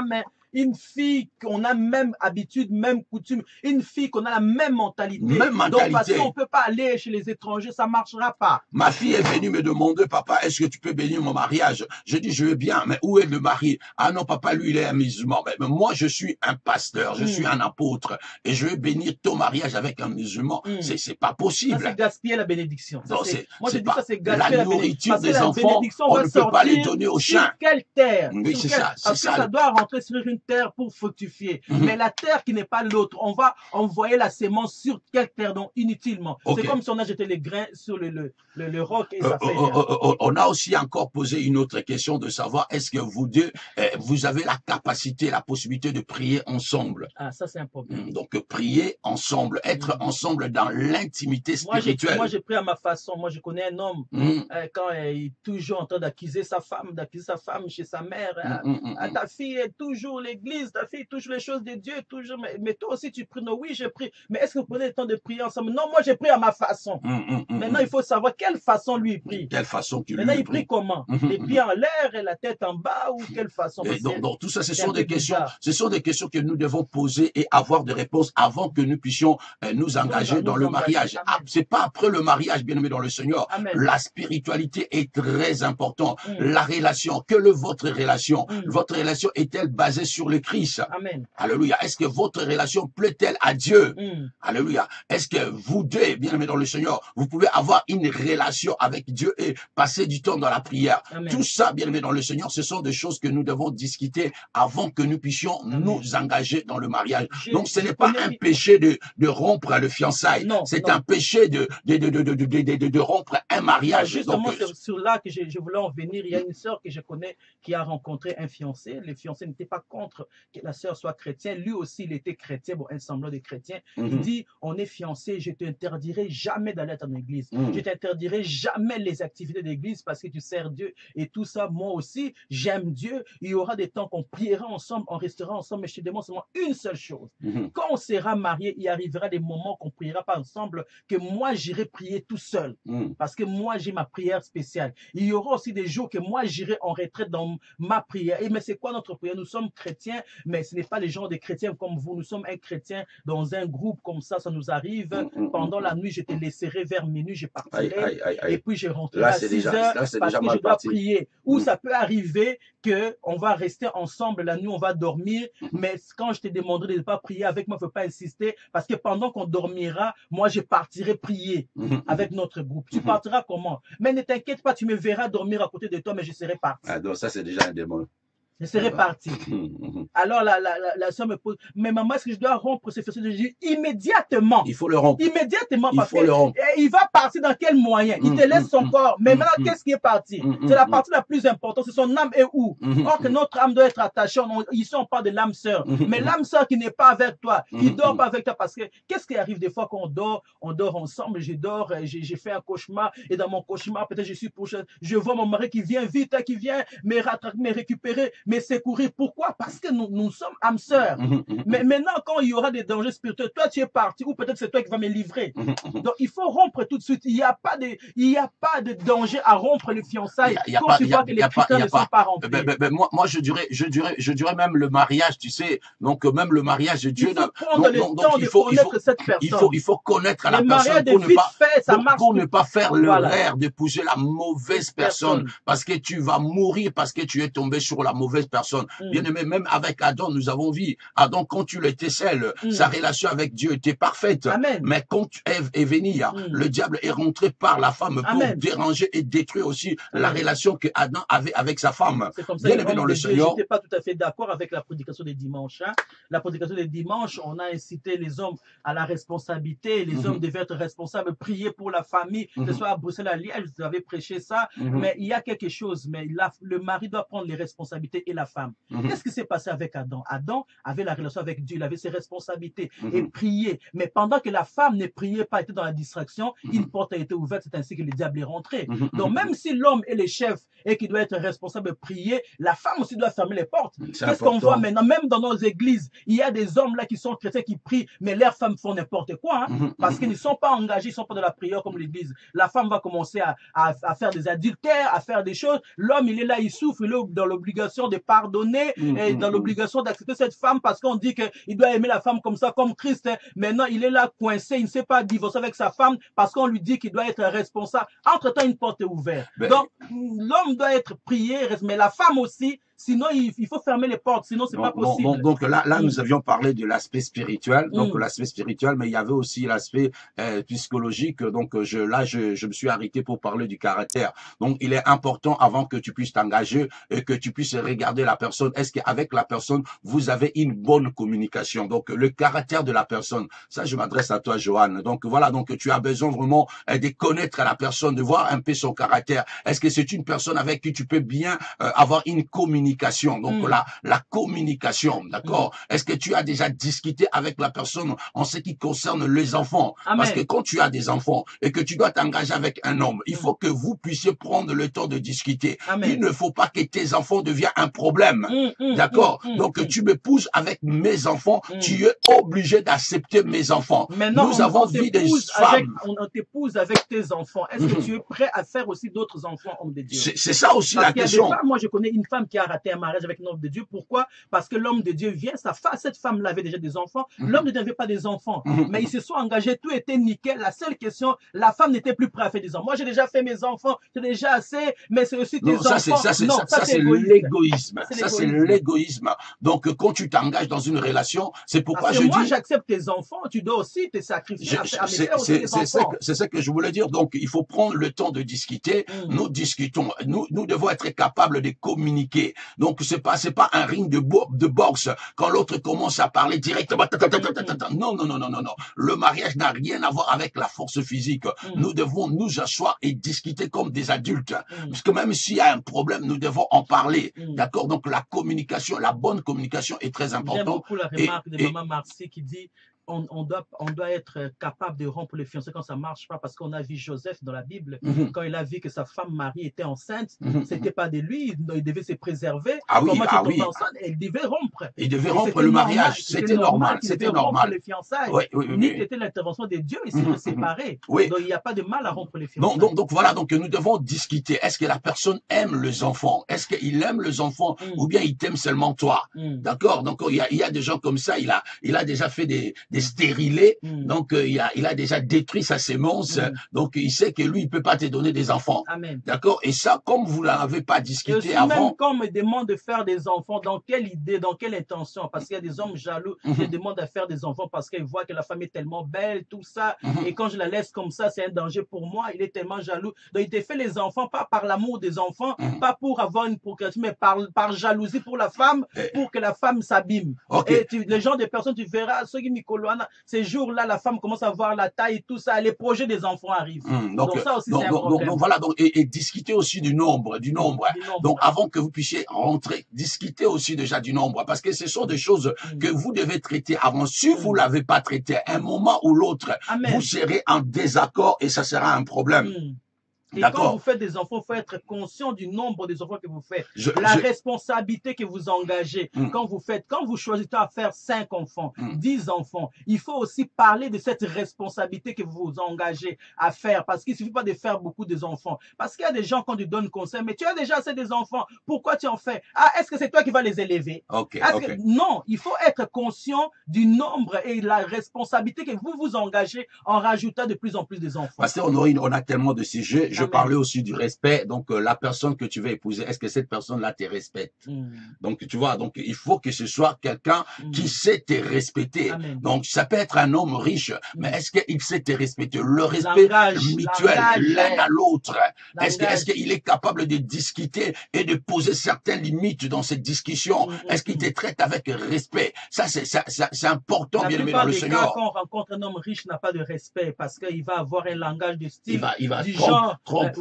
Une fille qu'on a même habitude, même coutume, une fille qu'on a la même mentalité. Donc, parce qu'on ne peut pas aller chez les étrangers, ça ne marchera pas. Ma fille est venue me demander, papa, est-ce que tu peux bénir mon mariage? Je dis, je veux bien, mais où est le mari? Ah non, papa, lui, il est un musulman. Mais moi, je suis un pasteur, je suis un apôtre, et je veux bénir ton mariage avec un musulman. C'est pas possible. Ça, c'est gaspiller la bénédiction. Non, moi, je dis ça, c'est gaspiller la nourriture des enfants, on ne peut pas les donner aux chiens. Quelle terre? Oui, c'est ça. Parce que ça doit rentrer sur une terre pour fructifier. Mais la terre qui n'est pas l'autre, on va envoyer la sémence sur quelle terre, donc inutilement. C'est comme si on a jeté les grains sur le roc et ça fait on a aussi encore posé une autre question de savoir, est-ce que vous deux, vous avez la capacité, la possibilité de prier ensemble? Ah, ça c'est un problème. Donc prier ensemble, être ensemble dans l'intimité spirituelle. Moi j'ai pris à ma façon. Moi je connais un homme, quand il est toujours en train d'accuser sa femme chez sa mère. Ta fille est toujours l'église, ta fille touche les choses de Dieu, toujours, mais toi aussi tu pries. Non, oui, je prie. Mais est-ce que vous prenez le temps de prier ensemble? Non, moi je prie à ma façon. Maintenant, il faut savoir quelle façon lui prie. Quelle façon qu'il Maintenant, il prie comment? Les pieds en l'air et la tête en bas, ou quelle façon? Donc, tout ça, ce sont des questions, que nous devons poser et avoir des réponses avant que nous puissions nous engager dans le mariage. C'est pas après le mariage, bien aimé dans le Seigneur. Amen. La spiritualité est très importante. La relation, votre relation est-elle basée sur le Christ? Amen. Alléluia. Est-ce que votre relation plaît-elle à Dieu? Alléluia. Est-ce que vous deux, bien aimés dans le Seigneur, vous pouvez avoir une relation avec Dieu et passer du temps dans la prière? Amen. Tout ça, bien aimé dans le Seigneur, ce sont des choses que nous devons discuter avant que nous puissions nous engager dans le mariage. Donc, ce n'est pas un péché de rompre le fiançailles. C'est un péché de rompre un mariage. Justement, c'est sur là que je voulais en venir. Il y a une sœur que je connais qui a rencontré un fiancé. Le fiancé n'était pas contre que la sœur soit chrétienne. Lui aussi, il était chrétien, bon, un semblant de chrétien. Il dit, on est fiancé, je t'interdirai jamais d'aller à ton église. Je t'interdirai jamais les activités d'église parce que tu sers Dieu et tout ça. Moi aussi, j'aime Dieu. Il y aura des temps qu'on priera ensemble, on restera ensemble, mais je te demande seulement une seule chose. Quand on sera marié, il arrivera des moments qu'on priera pas ensemble, que moi, j'irai prier tout seul. Parce que moi, j'ai ma prière spéciale. Il y aura aussi des jours que moi, j'irai en retraite dans ma prière. Et mais c'est quoi notre prière? Nous sommes chrétiens, mais ce n'est pas les gens des chrétiens comme vous. Nous sommes un chrétien dans un groupe comme ça nous arrive. Pendant la nuit, je te laisserai vers minuit, je partirai. Et puis, je rentrerai à 6 heures parce que je dois prier. Ou ça peut arriver qu'on va rester ensemble la nuit, on va dormir. Mais quand je te demanderai de ne pas prier avec moi, il ne faut pas insister. Parce que pendant qu'on dormira, moi, je partirai prier avec notre groupe. Tu partiras comment? Mais ne t'inquiète pas, tu me verras dormir à côté de toi, mais je serai parti. Ah, donc ça, c'est déjà un démon. Je serai parti. Alors la soeur me pose, mais maman, est-ce que je dois rompre ce fiancé? Je dis immédiatement. Il faut le rompre. Immédiatement, parce il va partir dans quel moyen? Il te laisse son corps. Mais maintenant, qu'est-ce qui est parti? C'est la partie la plus importante, c'est son âme est où? Or que notre âme doit être attachée. Ici, on parle de l'âme sœur. Mais l'âme sœur qui n'est pas avec toi, qui dort pas avec toi, parce que qu'est-ce qui arrive des fois qu'on dort? On dort ensemble, je dors, j'ai fait un cauchemar, et dans mon cauchemar, peut-être je suis prochain, je vois mon mari qui vient vite, qui vient me rattraper, me récupérer, mais secourir. Pourquoi? Parce que nous sommes âmes sœurs. Mais maintenant, quand il y aura des dangers spirituels, toi tu es parti, ou peut-être c'est toi qui vas me livrer. Donc il faut rompre tout de suite. Il n'y a pas de danger à rompre les fiançailles quand tu vois que les critères ne sont pas remplis. Moi je dirais même le mariage, tu sais. Donc même le mariage de Dieu. Il faut prendre le temps de connaître cette personne. Il faut connaître la personne pour ne pas faire l'erreur d'épouser la mauvaise personne, parce que tu vas mourir parce que tu es tombé sur la mauvaise personne. Bien aimé, même avec Adam, nous avons vu. Adam, quand tu l'étais seul, sa relation avec Dieu était parfaite. Amen. Mais quand Ève est venue, le diable est rentré par la femme pour déranger et détruire aussi la relation que Adam avait avec sa femme. C'est comme ça. Bien aimé dans le Seigneur. Je n'étais pas tout à fait d'accord avec la prédication des dimanches. La prédication des dimanches, on a incité les hommes à la responsabilité. Les hommes devaient être responsables, prier pour la famille, que ce soit à Bruxelles, à Liège, vous avez prêché ça. Mais il y a quelque chose, mais le mari doit prendre les responsabilités et la femme. Qu'est-ce qui s'est passé avec Adam? Adam avait la relation avec Dieu, il avait ses responsabilités et priait. Mais pendant que la femme ne priait pas, était dans la distraction, une porte a été ouverte, c'est ainsi que le diable est rentré. Donc même si l'homme est le chef et qu'il doit être responsable de prier, la femme aussi doit fermer les portes. Qu'est-ce qu'on voit maintenant? Même dans nos églises, il y a des hommes là qui sont chrétiens qui prient, mais leurs femmes font n'importe quoi, parce qu'ils ne sont pas engagés, ils ne sont pas dans la prière comme l'église. La femme va commencer à faire des adultères, à faire des choses. L'homme, il est là, il souffre, il est dans l'obligation de pardonner et dans l'obligation d'accepter cette femme parce qu'on dit qu'il doit aimer la femme comme ça, comme Christ. Maintenant, il est là coincé, il ne sait pas divorcer avec sa femme parce qu'on lui dit qu'il doit être responsable. Entre-temps, une porte est ouverte. Donc, l'homme doit être prié, mais la femme aussi. Sinon, il faut fermer les portes, sinon c'est pas possible. Donc là, nous avions parlé de l'aspect spirituel, mais il y avait aussi l'aspect psychologique. Donc je me suis arrêté pour parler du caractère. Donc il est important avant que tu puisses t'engager et que tu puisses regarder la personne. Est-ce qu'avec la personne vous avez une bonne communication? Donc le caractère de la personne. Ça, je m'adresse à toi, Johan. Donc voilà, donc tu as besoin vraiment de connaître la personne, de voir un peu son caractère. Est-ce que c'est une personne avec qui tu peux bien avoir une communication communication. Donc la communication, d'accord? Est-ce que tu as déjà discuté avec la personne en ce qui concerne les enfants? Amen. Parce que quand tu as des enfants et que tu dois t'engager avec un homme, il faut que vous puissiez prendre le temps de discuter. Amen. Il ne faut pas que tes enfants deviennent un problème. D'accord? Donc tu m'épouses avec mes enfants, tu es obligé d'accepter mes enfants. Maintenant, nous avons vu des femmes. On t'épouse avec tes enfants. Est-ce que tu es prêt à faire aussi d'autres enfants, homme de Dieu? C'est ça aussi la question. Moi, je connais une femme qui a raté un mariage avec un homme de Dieu. Pourquoi? Parce que l'homme de Dieu vient, cette femme-là avait déjà des enfants. L'homme de Dieu n'avait pas des enfants. Mais ils se sont engagés, tout était nickel. La seule question, la femme n'était plus prête à faire des enfants. Moi, j'ai déjà fait mes enfants, j'ai déjà assez, mais c'est aussi tes enfants. Ça, c'est l'égoïsme. Ça, c'est l'égoïsme. Donc, quand tu t'engages dans une relation, c'est pourquoi je dis... Moi, j'accepte tes enfants, tu dois aussi te sacrifier c'est ce que je voulais dire. Donc, il faut prendre le temps de discuter. Nous discutons. Nous devons être capables de communiquer. Donc, c'est pas un ring de boxe quand l'autre commence à parler directement. Non. Le mariage n'a rien à voir avec la force physique. Nous devons nous asseoir et discuter comme des adultes. Parce que même s'il y a un problème, nous devons en parler. D'accord? Donc, la communication, la bonne communication est très importante. J'aime beaucoup la remarque de Maman Marcy qui dit on doit être capable de rompre le fiancé quand ça ne marche pas, parce qu'on a vu Joseph dans la Bible, quand il a vu que sa femme Marie était enceinte, c'était pas de lui, il devait se préserver. Enceinte, il devait rompre. Il devait rompre le mariage, c'était normal. C'était normal. Les fiançailles. C'était l'intervention de Dieu, il s'est séparé. Donc il n'y a pas de mal à rompre les fiançailles. Donc voilà, donc nous devons discuter. Est-ce que la personne aime les enfants? Est-ce qu'il aime les enfants ou bien il t'aime seulement toi? D'accord? Donc il y a des gens comme ça, il a déjà fait des stérilés, donc il a déjà détruit sa sémence, donc il sait que lui il peut pas te donner des enfants. D'accord? Et ça, comme vous n'avez pas discuté avant. Même quand on me demande de faire des enfants, dans quelle idée, dans quelle intention? Parce qu'il y a des hommes jaloux qui demandent à faire des enfants parce qu'ils voient que la femme est tellement belle, tout ça, et quand je la laisse comme ça, c'est un danger pour moi. Il est tellement jaloux. Donc il te fait les enfants pas par l'amour des enfants, pas pour avoir une procréation, mais par jalousie pour la femme, pour que la femme s'abîme. Et les gens des personnes, tu verras ceux qui ces jours-là, la femme commence à voir la taille et tout ça, les projets des enfants arrivent. Donc ça aussi, c'est un problème. Donc voilà, et discuter aussi du nombre. Donc avant que vous puissiez rentrer, discuter aussi déjà du nombre, parce que ce sont des choses que vous devez traiter avant. Si vous ne l'avez pas traité, un moment ou l'autre, vous serez en désaccord et ça sera un problème. Et quand vous faites des enfants, il faut être conscient du nombre des enfants que vous faites. Responsabilité que vous engagez. Quand vous choisissez à faire 5 enfants, 10 enfants, il faut aussi parler de cette responsabilité que vous vous engagez à faire. Parce qu'il ne suffit pas de faire beaucoup d'enfants. Parce qu'il y a des gens, quand tu donnes conseil, mais tu as déjà assez des enfants, pourquoi tu en fais? Ah, est-ce que c'est toi qui vas les élever? Non, il faut être conscient du nombre et la responsabilité que vous vous engagez en rajoutant de plus en plus des enfants. Pasteur Honorine, on a tellement de sujets. Je parlais aussi du respect. Donc, la personne que tu veux épouser, est-ce que cette personne-là te respecte? Donc, tu vois, donc il faut que ce soit quelqu'un qui sait te respecter. Donc, ça peut être un homme riche, mais est-ce qu'il sait te respecter? Le respect mutuel, l'un à l'autre. Est-ce qu'il est capable de discuter et de poser certaines limites dans cette discussion? Est-ce qu'il te traite avec respect? Ça, c'est important, bien aimé dans le Seigneur. La plupart des cas, quand on rencontre un homme riche, n'a pas de respect parce qu'il va avoir un langage de style. Il va du genre,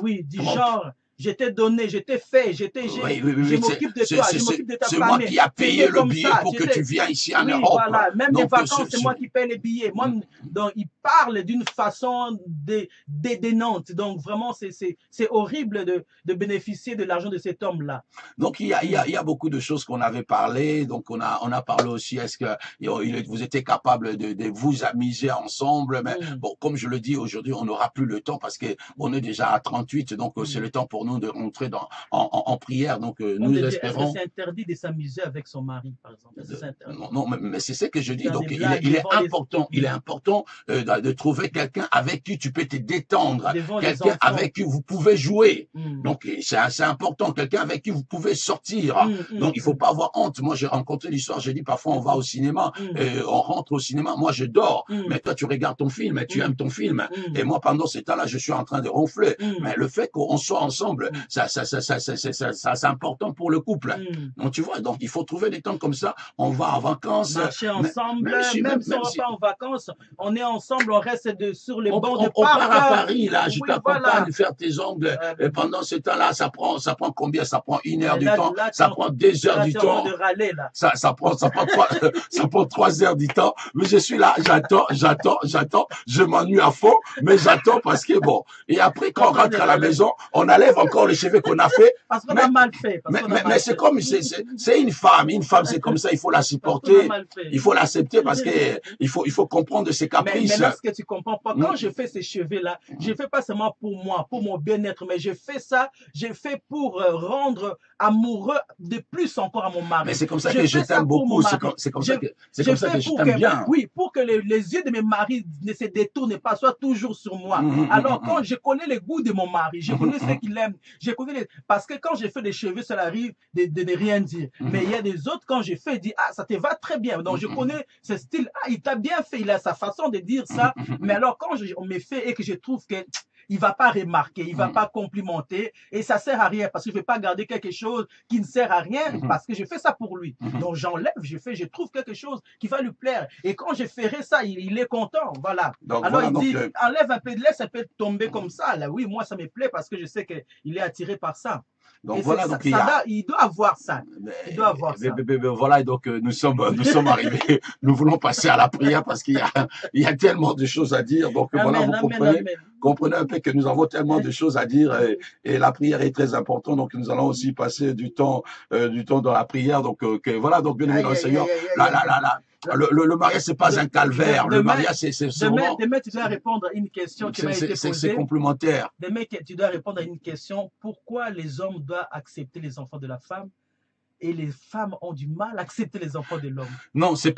genre, je t'ai donné, je t'ai fait, je m'occupe de toi, je m'occupe de ta famille. C'est moi qui a payé le billet pour que tu viennes ici en Europe. Voilà, même les vacances, c'est moi qui paye les billets. Moi, donc, il parle d'une façon dédénante. Donc, vraiment, c'est horrible de bénéficier de l'argent de cet homme-là. Donc, il y a beaucoup de choses qu'on avait parlé. Donc, on a parlé aussi, est-ce que vous étiez capable de vous amuser ensemble? Mais bon, comme je le dis aujourd'hui, on n'aura plus le temps parce que on est déjà à 38. Donc, c'est le temps pour nous de rentrer en prière. Donc, nous espérons. Est-ce que c'est interdit de s'amuser avec son mari, par exemple? Non, mais c'est ce que je dis. Donc, il est important de trouver quelqu'un avec qui tu peux te détendre, quelqu'un avec qui vous pouvez jouer. Donc, c'est important, quelqu'un avec qui vous pouvez sortir. Donc, il faut pas avoir honte. Moi, j'ai rencontré l'histoire, j'ai dit parfois on va au cinéma, on rentre au cinéma, moi je dors, mais toi tu regardes ton film et tu aimes ton film. Et moi, pendant ce temps-là, je suis en train de ronfler. Mais le fait qu'on soit ensemble, ensemble. C'est important pour le couple. Donc, tu vois, donc il faut trouver des temps comme ça. On va en vacances. Marcher ensemble, même si on va pas en vacances, on est ensemble, on reste sur les bords de on parc. part à Paris, là, je t'accompagne faire tes ongles. Et pendant ce temps-là, ça prend combien? Ça prend 1 heure du temps, ça prend 2 heures du temps. Ça prend 3 heures du temps. Mais je suis là, j'attends. Je m'ennuie à fond, mais j'attends parce que bon. Et après, quand on rentre à la maison, on enlève encore les cheveux qu'on a fait. Parce qu'on a mal fait. Mais c'est comme, c'est une femme. Une femme, c'est comme ça, il faut la supporter. Il faut l'accepter parce que il faut comprendre ses caprices. Mais lorsque tu comprends pas, quand je fais ces cheveux-là, je fais pas seulement pour moi, pour mon bien-être, mais je fais ça, je fais pour rendre amoureux de plus encore à mon mari. Mais c'est comme ça que je t'aime beaucoup. C'est comme ça que je t'aime bien. Oui, pour que les yeux de mes maris ne se détournent pas, soient toujours sur moi. Alors, quand je connais les goûts de mon mari, je connais ce qu'il aime, parce que quand je fais des cheveux, ça arrive de ne rien dire. Mais il y a des autres, quand je fais, ils disent, ah, ça te va très bien. Donc, je connais ce style. Ah, il t'a bien fait. Il a sa façon de dire ça. Mais alors, quand on me fait et que je trouve que il va pas remarquer, il va pas complimenter et ça sert à rien parce que je vais pas garder quelque chose qui ne sert à rien parce que je fais ça pour lui. Donc j'enlève, je trouve quelque chose qui va lui plaire et quand je ferai ça, il est content, voilà. Donc, alors voilà, il dit, enlève un peu de laisse, ça peut tomber comme ça. Là, oui, moi ça me plaît parce que je sais qu'il est attiré par ça. Donc voilà, donc il doit avoir ça. Il doit avoir ça. Voilà, donc nous sommes arrivés. Nous voulons passer à la prière parce qu'il y a tellement de choses à dire. Donc voilà, vous comprenez un peu que nous avons tellement de choses à dire et la prière est très importante. Donc nous allons aussi passer du temps dans la prière. Donc voilà, donc bien aimé dans le Seigneur, le mariage c'est pas un calvaire. Le mariage c'est vraiment. Demain tu dois répondre à une question qui m'a été posée. C'est complémentaire. Demain tu dois répondre à une question. Pourquoi les hommes doivent accepter les enfants de la femme et les femmes ont du mal à accepter les enfants de l'homme? Non, c'est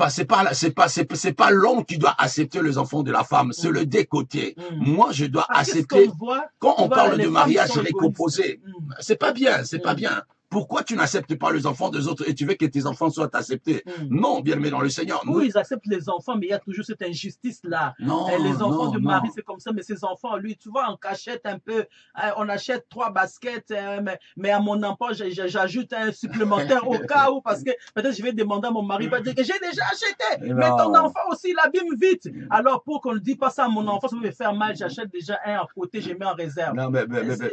pas l'homme qui doit accepter les enfants de la femme, c'est le deux côtés. Moi, je dois accepter. Quand on parle de mariage récomposé, c'est pas bien, c'est pas bien. Pourquoi tu n'acceptes pas les enfants des autres et tu veux que tes enfants soient acceptés? Non, bien aimé dans le Seigneur. Oui, ils acceptent les enfants, mais il y a toujours cette injustice-là. Les enfants du mari, c'est comme ça, mais ces enfants, lui, tu vois, on cachette un peu, on achète 3 baskets, mais à mon enfant, j'ajoute un supplémentaire au cas où, parce que peut-être je vais demander à mon mari, il va dire que j'ai déjà acheté, mais ton enfant aussi, il abîme vite. Alors, pour qu'on ne dise pas ça à mon enfant, ça va me faire mal, j'achète déjà un à côté, je mets en réserve. Non, mais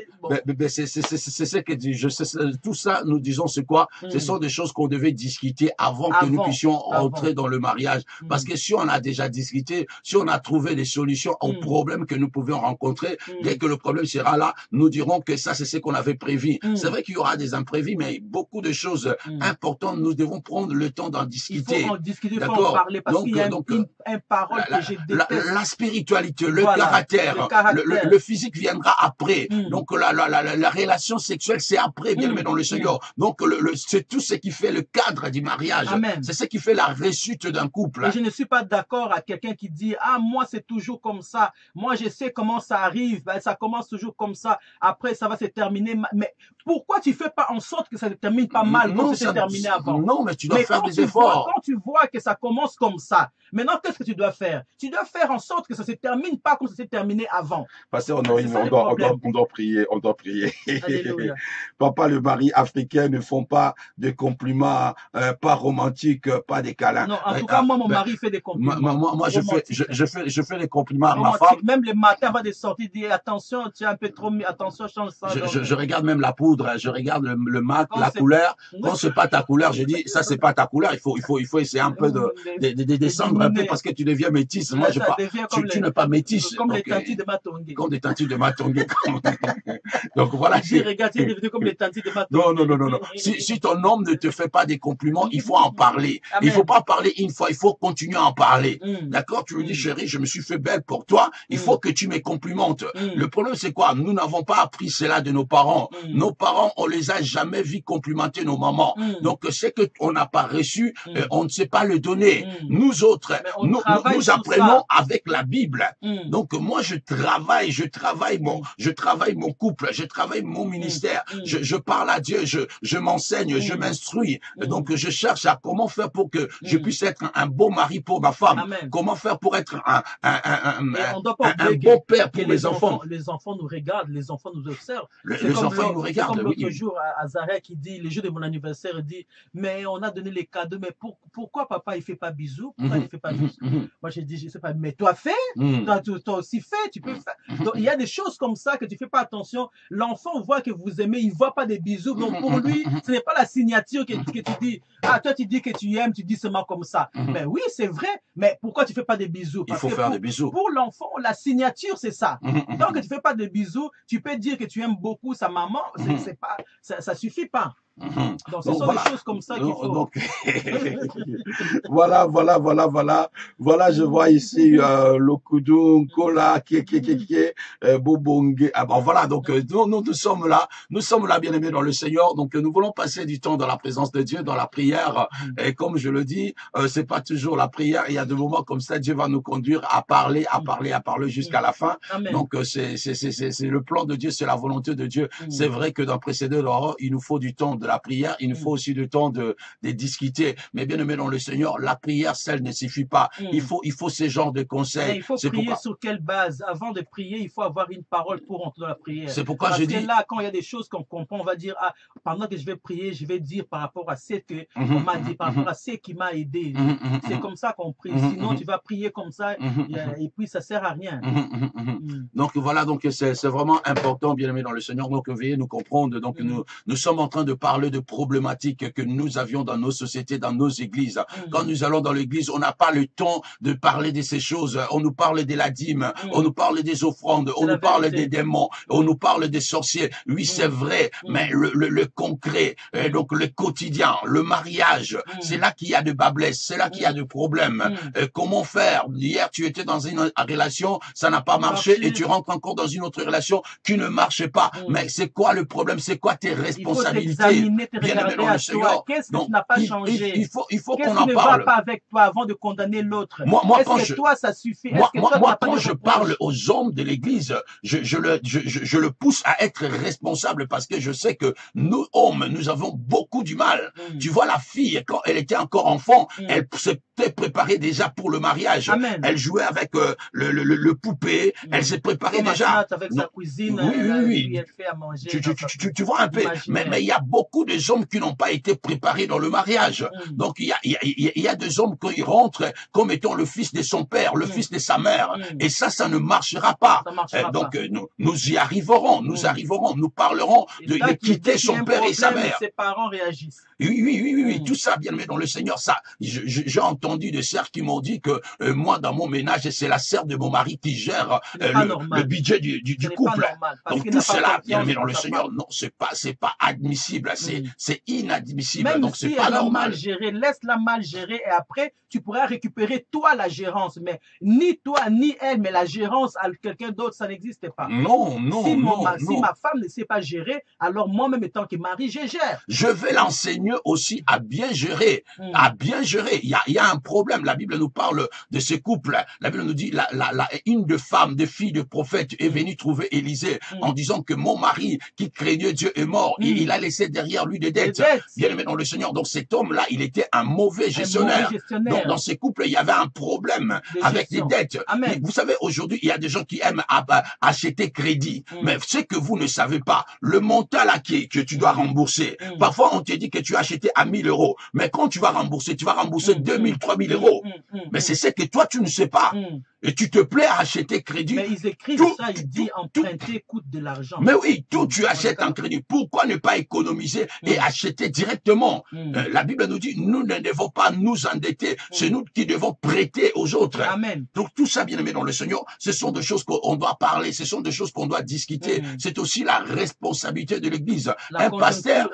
c'est ce que je sais, tout ça, nous disons c'est quoi? Ce sont des choses qu'on devait discuter avant que nous puissions rentrer dans le mariage. Parce que si on a déjà discuté, si on a trouvé des solutions aux problèmes que nous pouvions rencontrer, dès que le problème sera là, nous dirons que ça, c'est ce qu'on avait prévu. C'est vrai qu'il y aura des imprévus, mais beaucoup de choses importantes, nous devons prendre le temps d'en discuter. Il faut en discuter, il faut en parler, parce qu'il y a une parole que je déteste. La spiritualité, le caractère, le physique viendra après. Donc, la relation sexuelle, c'est après, bien aimé dans le Seigneur. Donc, c'est tout ce qui fait le cadre du mariage. C'est ce qui fait la réussite d'un couple. Et je ne suis pas d'accord à quelqu'un qui dit, ah, moi, c'est toujours comme ça. Moi, je sais comment ça arrive. Ben, ça commence toujours comme ça. Après, ça va se terminer. Mais pourquoi tu fais pas en sorte que ça ne termine pas mal quand c'est terminé avant? Non, mais tu dois faire des efforts. Quand tu vois que ça commence comme ça, maintenant, qu'est-ce que tu dois faire? Tu dois faire en sorte que ça ne se termine pas comme ça s'est terminé avant. Pasteur, on doit prier. Alléluia. Papa, le mari africains ne font pas de compliments, pas romantiques, pas des câlins. Non, en tout cas, moi, mon mari fait des compliments. Moi, je fais des compliments à ma femme. Même le matin, avant de sortir, dit attention, tu es un peu trop mis, attention, change ça. Je regarde même la poudre, je regarde le mat, la couleur. Quand c'est pas ta couleur, je dis, ça, c'est pas ta couleur. Il faut essayer un peu de descendre un peu parce que tu deviens métisse. Moi, tu n'es pas métisse. Comme les tantis de Matongé. Comme des tantis de Matongé. Donc, voilà. Regarde, tu es devenu comme les tantis de Matongé. Non. Si ton homme ne te fait pas des compliments, il faut en parler. Il faut pas parler une fois, il faut continuer à en parler. D'accord? Tu lui dis, chérie, je me suis fait belle pour toi, il faut que tu me complimentes. Le problème, c'est quoi? Nous n'avons pas appris cela de nos parents. Nos parents, on les a jamais vus complimenter nos mamans. Donc, c'est que on n'a pas reçu, on ne sait pas le donner. Nous autres, nous apprenons avec la Bible. Donc, moi, je travaille mon couple, je travaille mon ministère. Je parle à Dieu, je m'enseigne, je m'instruis. Donc, je cherche à comment faire pour que je puisse être un beau mari pour ma femme. Amen. Comment faire pour être un beau père pour mes enfants. Les enfants nous regardent, les enfants nous observent. Les enfants nous regardent. Comme l'autre jour, à Zara qui dit, le jour de mon anniversaire, il dit, mais on a donné les cadeaux, mais pourquoi papa il fait pas bisous? Pourquoi il fait pas bisous? Moi, j'ai dit, je sais pas, mais toi fais, toi aussi fais, tu peux faire. Donc, il y a des choses comme ça que tu fais pas attention. L'enfant voit que vous aimez, il voit pas des bisous. Donc, pour lui, ce n'est pas la signature que tu dis. Ah, toi, tu dis que tu aimes, tu dis seulement comme ça. Mais oui, c'est vrai. Mais pourquoi tu fais pas des bisous? Parce il faut faire des bisous. Pour l'enfant, la signature, c'est ça. Tant que tu fais pas de bisous, tu peux dire que tu aimes beaucoup sa maman. C'est pas, ça suffit pas. Donc, ce sont des choses comme ça qu'il faut. Donc, voilà, je vois ici le Koudou, Kola, Bobongue. Ah bon, voilà, donc nous sommes là, bien-aimés dans le Seigneur. Donc, nous voulons passer du temps dans la présence de Dieu, dans la prière. Et comme je le dis, c'est pas toujours la prière. Il y a des moments comme ça, Dieu va nous conduire à parler jusqu'à la fin. Amen. Donc, c'est le plan de Dieu, c'est la volonté de Dieu. C'est vrai que dans précédent d'Aurore, il nous faut du temps de la prière, il nous faut aussi du temps de discuter. Mais bien aimé dans le Seigneur, la prière seule ne suffit pas. Il faut ce genre de conseils. Mais il faut prier sur quelle base? Avant de prier, il faut avoir une parole pour entrer dans la prière. C'est pourquoi je dis. Parce que là, quand il y a des choses qu'on comprend, on va dire, ah, pendant que je vais prier, je vais dire par rapport à ce que on m'a dit, par rapport à ce qui m'a aidé. C'est comme ça qu'on prie. Sinon, tu vas prier comme ça et puis ça sert à rien. Donc voilà, donc c'est vraiment important, bien aimé dans le Seigneur. Donc veuillez nous comprendre. Donc nous sommes en train de parler de problématiques que nous avions dans nos sociétés, dans nos églises. Quand nous allons dans l'église, on n'a pas le temps de parler de ces choses. On nous parle de la dîme, on nous parle des offrandes, on nous parle des démons, on nous parle des sorciers. Oui, c'est vrai, mais le concret, donc le quotidien, le mariage, c'est là qu'il y a de bablesse, c'est là qu'il y a de problèmes. Comment faire? Hier, tu étais dans une relation, ça n'a pas marché et tu rentres encore dans une autre relation qui ne marche pas. Mais c'est quoi le problème? C'est quoi tes responsabilités? Bien aimé dans le Seigneur. Qu'est-ce que tu n'as pas changé? Il faut qu'on en parle. Qu'est-ce qui ne va pas avec toi avant de condamner l'autre? Est-ce que toi, ça suffit? Moi, quand je parle aux hommes de l'église, je le pousse à être responsable parce que je sais que nous, hommes, nous avons beaucoup du mal. Tu vois, la fille, quand elle était encore enfant, elle s'était préparée déjà pour le mariage. Amen. Elle jouait avec le poupée, elle s'est préparée déjà. Avec sa cuisine, oui. Elle fait à manger. Tu vois un peu, mais il y a beaucoup de hommes qui n'ont pas été préparés dans le mariage. Donc il y a des hommes qui rentrent comme étant le fils de son père, le fils de sa mère, et ça ne marchera pas. Donc nous y arriverons, nous parlerons de quitter son père et sa mère. Ses parents réagissent. Oui, tout ça, bien aimé dans le Seigneur, ça. J'ai entendu des sœurs qui m'ont dit que moi, dans mon ménage, c'est la sœur de mon mari qui gère le budget du couple. Donc tout cela, bien aimé dans le Seigneur, non, c'est pas admissible, c'est inadmissible. Même donc si c'est pas normal. Mal géré, laisse-la mal gérer et après tu pourras récupérer toi la gérance. Mais ni toi ni elle, mais la gérance à quelqu'un d'autre, ça n'existe pas. Non. Si ma femme ne sait pas gérer, alors moi-même étant que mari, je gère. Je vais l'enseigner aussi à bien gérer, Il y a un problème. La Bible nous parle de ce couple. La Bible nous dit une des filles de prophètes est venue trouver Élisée en disant que mon mari qui craignait Dieu est mort et il a laissé derrière lui des dettes. Bien aimé dans le Seigneur. Donc cet homme-là, il était un mauvais gestionnaire. Donc dans ces couples, il y avait un problème avec des dettes. Et vous savez, aujourd'hui, il y a des gens qui aiment acheter crédit. Mais ce que vous ne savez pas, le montant là que tu dois rembourser. Parfois, on te dit que tu as acheté à 1000 €. Mais quand tu vas rembourser 2000, 3000 €. Mais c'est ce que toi, tu ne sais pas. Et tu te plais à acheter crédit. Mais ils écrivent ça, ils disent emprunter coûte de l'argent. Mais oui, tout tu achètes en crédit. Pourquoi ne pas économiser et acheter directement? La Bible nous dit, nous ne devons pas nous endetter. C'est nous qui devons prêter aux autres. Amen. Donc tout ça, bien aimé dans le Seigneur, ce sont des choses qu'on doit parler, ce sont des choses qu'on doit discuter. C'est aussi la responsabilité de l'Église. Un pasteur,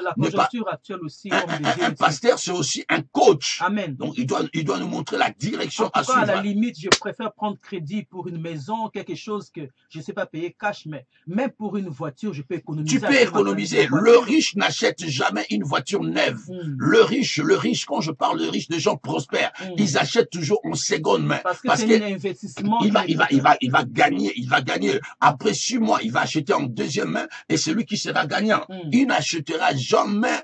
un pasteur, c'est aussi un coach. Amen. Donc il doit nous montrer la direction à suivre. À la limite, je préfère prendre crédit pour une maison, quelque chose que je ne sais pas payer cash, mais même pour une voiture, je peux économiser. Tu peux économiser. Le riche n'achète jamais une voiture neuve. Le riche, quand je parle de riche, de gens prospères, ils achètent toujours en seconde main. Parce que c'est un investissement. Il va gagner. Après 6 mois, il va acheter en deuxième main et c'est lui qui sera gagnant. Il n'achètera jamais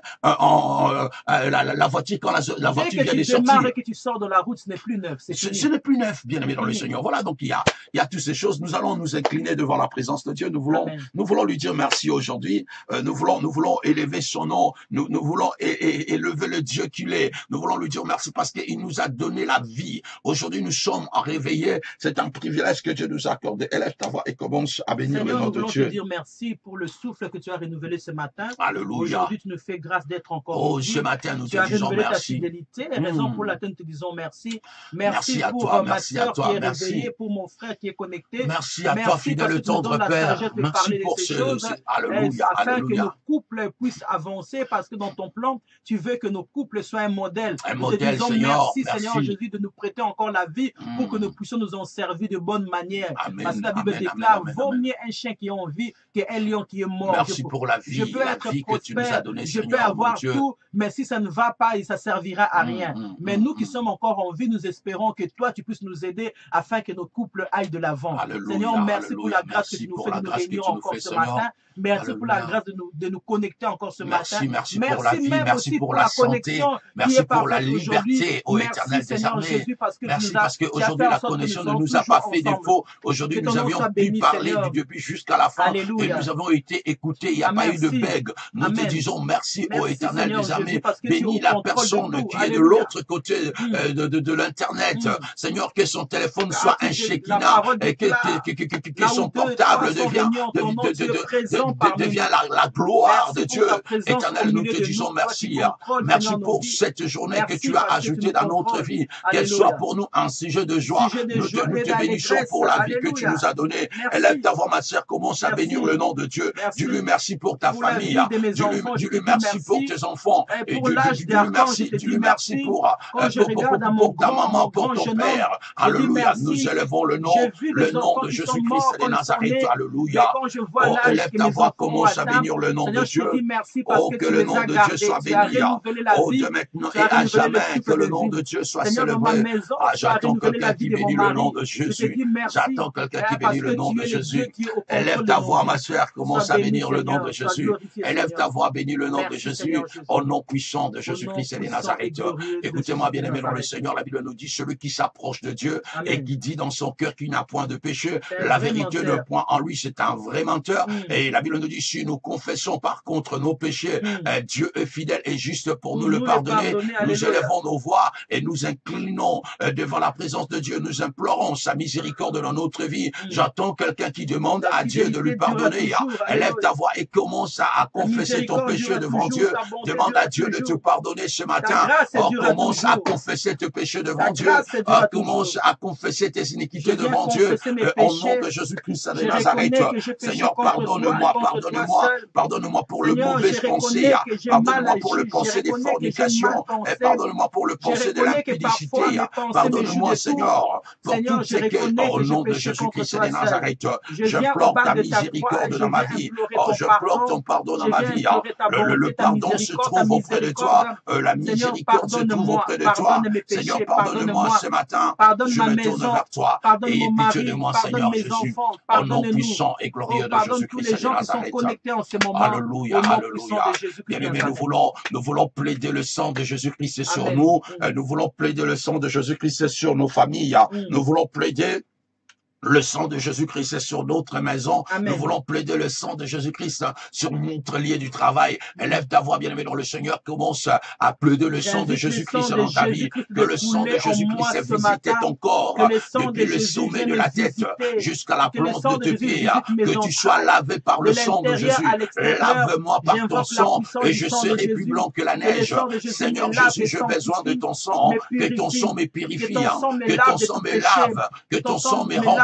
la voiture quand la voiture vient de sortir. Tu démarres et que tu sors de la route, ce n'est plus neuf. Ce n'est plus neuf, bien aimé dans le Seigneur. Voilà, donc il y a toutes ces choses. Nous allons nous incliner devant la présence de Dieu. Nous voulons lui dire merci aujourd'hui. Nous voulons élever son nom. Nous voulons élever le Dieu qu'il est. Nous voulons lui dire merci parce qu'il nous a donné la vie. Aujourd'hui, nous sommes réveillés. C'est un privilège que Dieu nous a accordé. Élève ta voix et commence à bénir le nom de Dieu. Nous voulons te dire merci pour le souffle que tu as renouvelé ce matin. Alléluia. Aujourd'hui, tu nous fais grâce d'être encore ce matin, nous te disons merci. Ta fidélité, raison pour laquelle nous te disons merci. Merci pour ma soeur qui est réveillée, pour mon frère qui est connecté. Merci à toi, fidèle tendre Père. Merci pour ces choses. Alléluia. Afin que nos couples puissent avancer, parce que dans ton plan, tu veux que nos couples soient un modèle. Nous te disons merci, Seigneur Jésus, de nous prêter encore la vie pour que nous puissions nous en servir de bonne manière. Parce que la Bible déclare, vaut mieux un chien qui est en vie qu'un lion qui est mort. Merci pour la vie, que tu nous as donnée, je peux avoir tout, mais si ça ne va pas, ça ne servira à rien. Mais nous qui sommes encore en vie, nous espérons que toi, tu puisses nous aider afin que nos couples aillent de l'avant. Seigneur, merci pour la grâce que tu nous fais de nous réunir encore ce matin. Merci pour la grâce de nous connecter encore ce matin. Merci pour la vie, merci pour la santé, merci pour la liberté, ô Éternel des armées. Merci parce qu'aujourd'hui, la connexion ne nous a pas fait défaut. Aujourd'hui, nous avions pu parler du début jusqu'à la fin et nous avons été écoutés. Il n'y a pas eu de bug. Nous te disons merci, ô Éternel des armées. Bénis la personne qui est de l'autre côté de l'Internet. Seigneur, que son téléphone soit un Shekinah et que son portable devient la gloire de Dieu. Éternel, nous te disons merci. Merci pour cette journée que tu as ajoutée dans notre vie. Qu'elle soit pour nous un sujet de joie. Nous te bénissons pour la vie que tu nous as donnée. Élève ta voix, ma sœur, commence à bénir le nom de Dieu. Dis-lui merci pour ta famille. Dis-lui merci pour tes enfants. Et dis-lui merci pour ta maman, pour ton père. Alléluia. Nous élevons le nom de Jésus-Christ de Nazareth. Alléluia. Oh, élève ta voix, commence à bénir le nom de Dieu. Oh, que le nom de Dieu soit béni. Oh, de maintenant et à jamais, que le nom de Dieu soit célébré. Ah, j'attends quelqu'un qui bénit le nom de Jésus. J'attends quelqu'un qui bénit le nom de Jésus. Élève ta voix, ma soeur, commence à bénir le nom de Jésus. Élève ta voix, bénis le nom de Jésus, au nom puissant de Jésus-Christ et des Nazareth. Écoutez-moi, bien-aimé dans le Seigneur, la Bible nous dit, celui qui s'approche de Dieu et qui dit dans son cœur qu'il n'a point de péché, la vérité ne point en lui, c'est un vrai menteur. Et la Bible nous dit, si nous confessons par contre nos péchés, Dieu est fidèle et juste pour nous le pardonner. Nous élevons nos voix et nous inclinons devant la présence de Dieu. Nous implorons sa miséricorde dans notre vie. J'entends quelqu'un qui demande à Dieu de lui pardonner. Élève ta voix et commence à confesser ton péché devant Dieu. Demande à Dieu de te pardonner ce matin. Commence à confesser tes péchés devant Dieu. Commence à confesser tes iniquités devant Dieu. Au nom de Jésus-Christ de Nazareth. Seigneur, pardonne-moi, pardonne-moi. Pardonne-moi pour le mauvais pensée. Pardonne-moi pour le pensée des fornications. Pardonne-moi pour le pensée de l'impudicité. Pardonne-moi, Seigneur, pour toutes ces que, au nom de Jésus-Christ de Nazareth, j'implore ta miséricorde dans ma vie. Je pleure ton pardon dans ma vie. Le pardon se trouve auprès de toi. La miséricorde se trouve auprès de toi. Seigneur, pardonne-moi ce matin. Je me tourne vers toi. Et pitié de moi, Seigneur Jésus. Au nom puissant et glorieux de Jésus-Christ de Nazareth. Alléluia, alléluia. Bien-aimés, nous voulons plaider le sang de Jésus-Christ sur nous. Nous voulons plaider le sang de Jésus-Christ sur nos familles. Nous voulons plaider le sang de Jésus-Christ sur notre maison. Amen. Nous voulons plaider le sang de Jésus-Christ sur notre lieu du travail. Élève ta voix, bien-aimé dans le Seigneur. Commence à plaider le sang de Jésus-Christ dans ta vie. Que le sang de Jésus-Christ ait visité ton corps, depuis le sommet de la tête jusqu'à la plante de tes pieds. Que tu sois lavé par le sang de Jésus. Lave-moi par ton sang et je serai plus blanc que la neige. Seigneur Jésus, j'ai besoin de ton sang. Que ton sang me purifie. Que ton sang me lave. Que ton sang me remplit.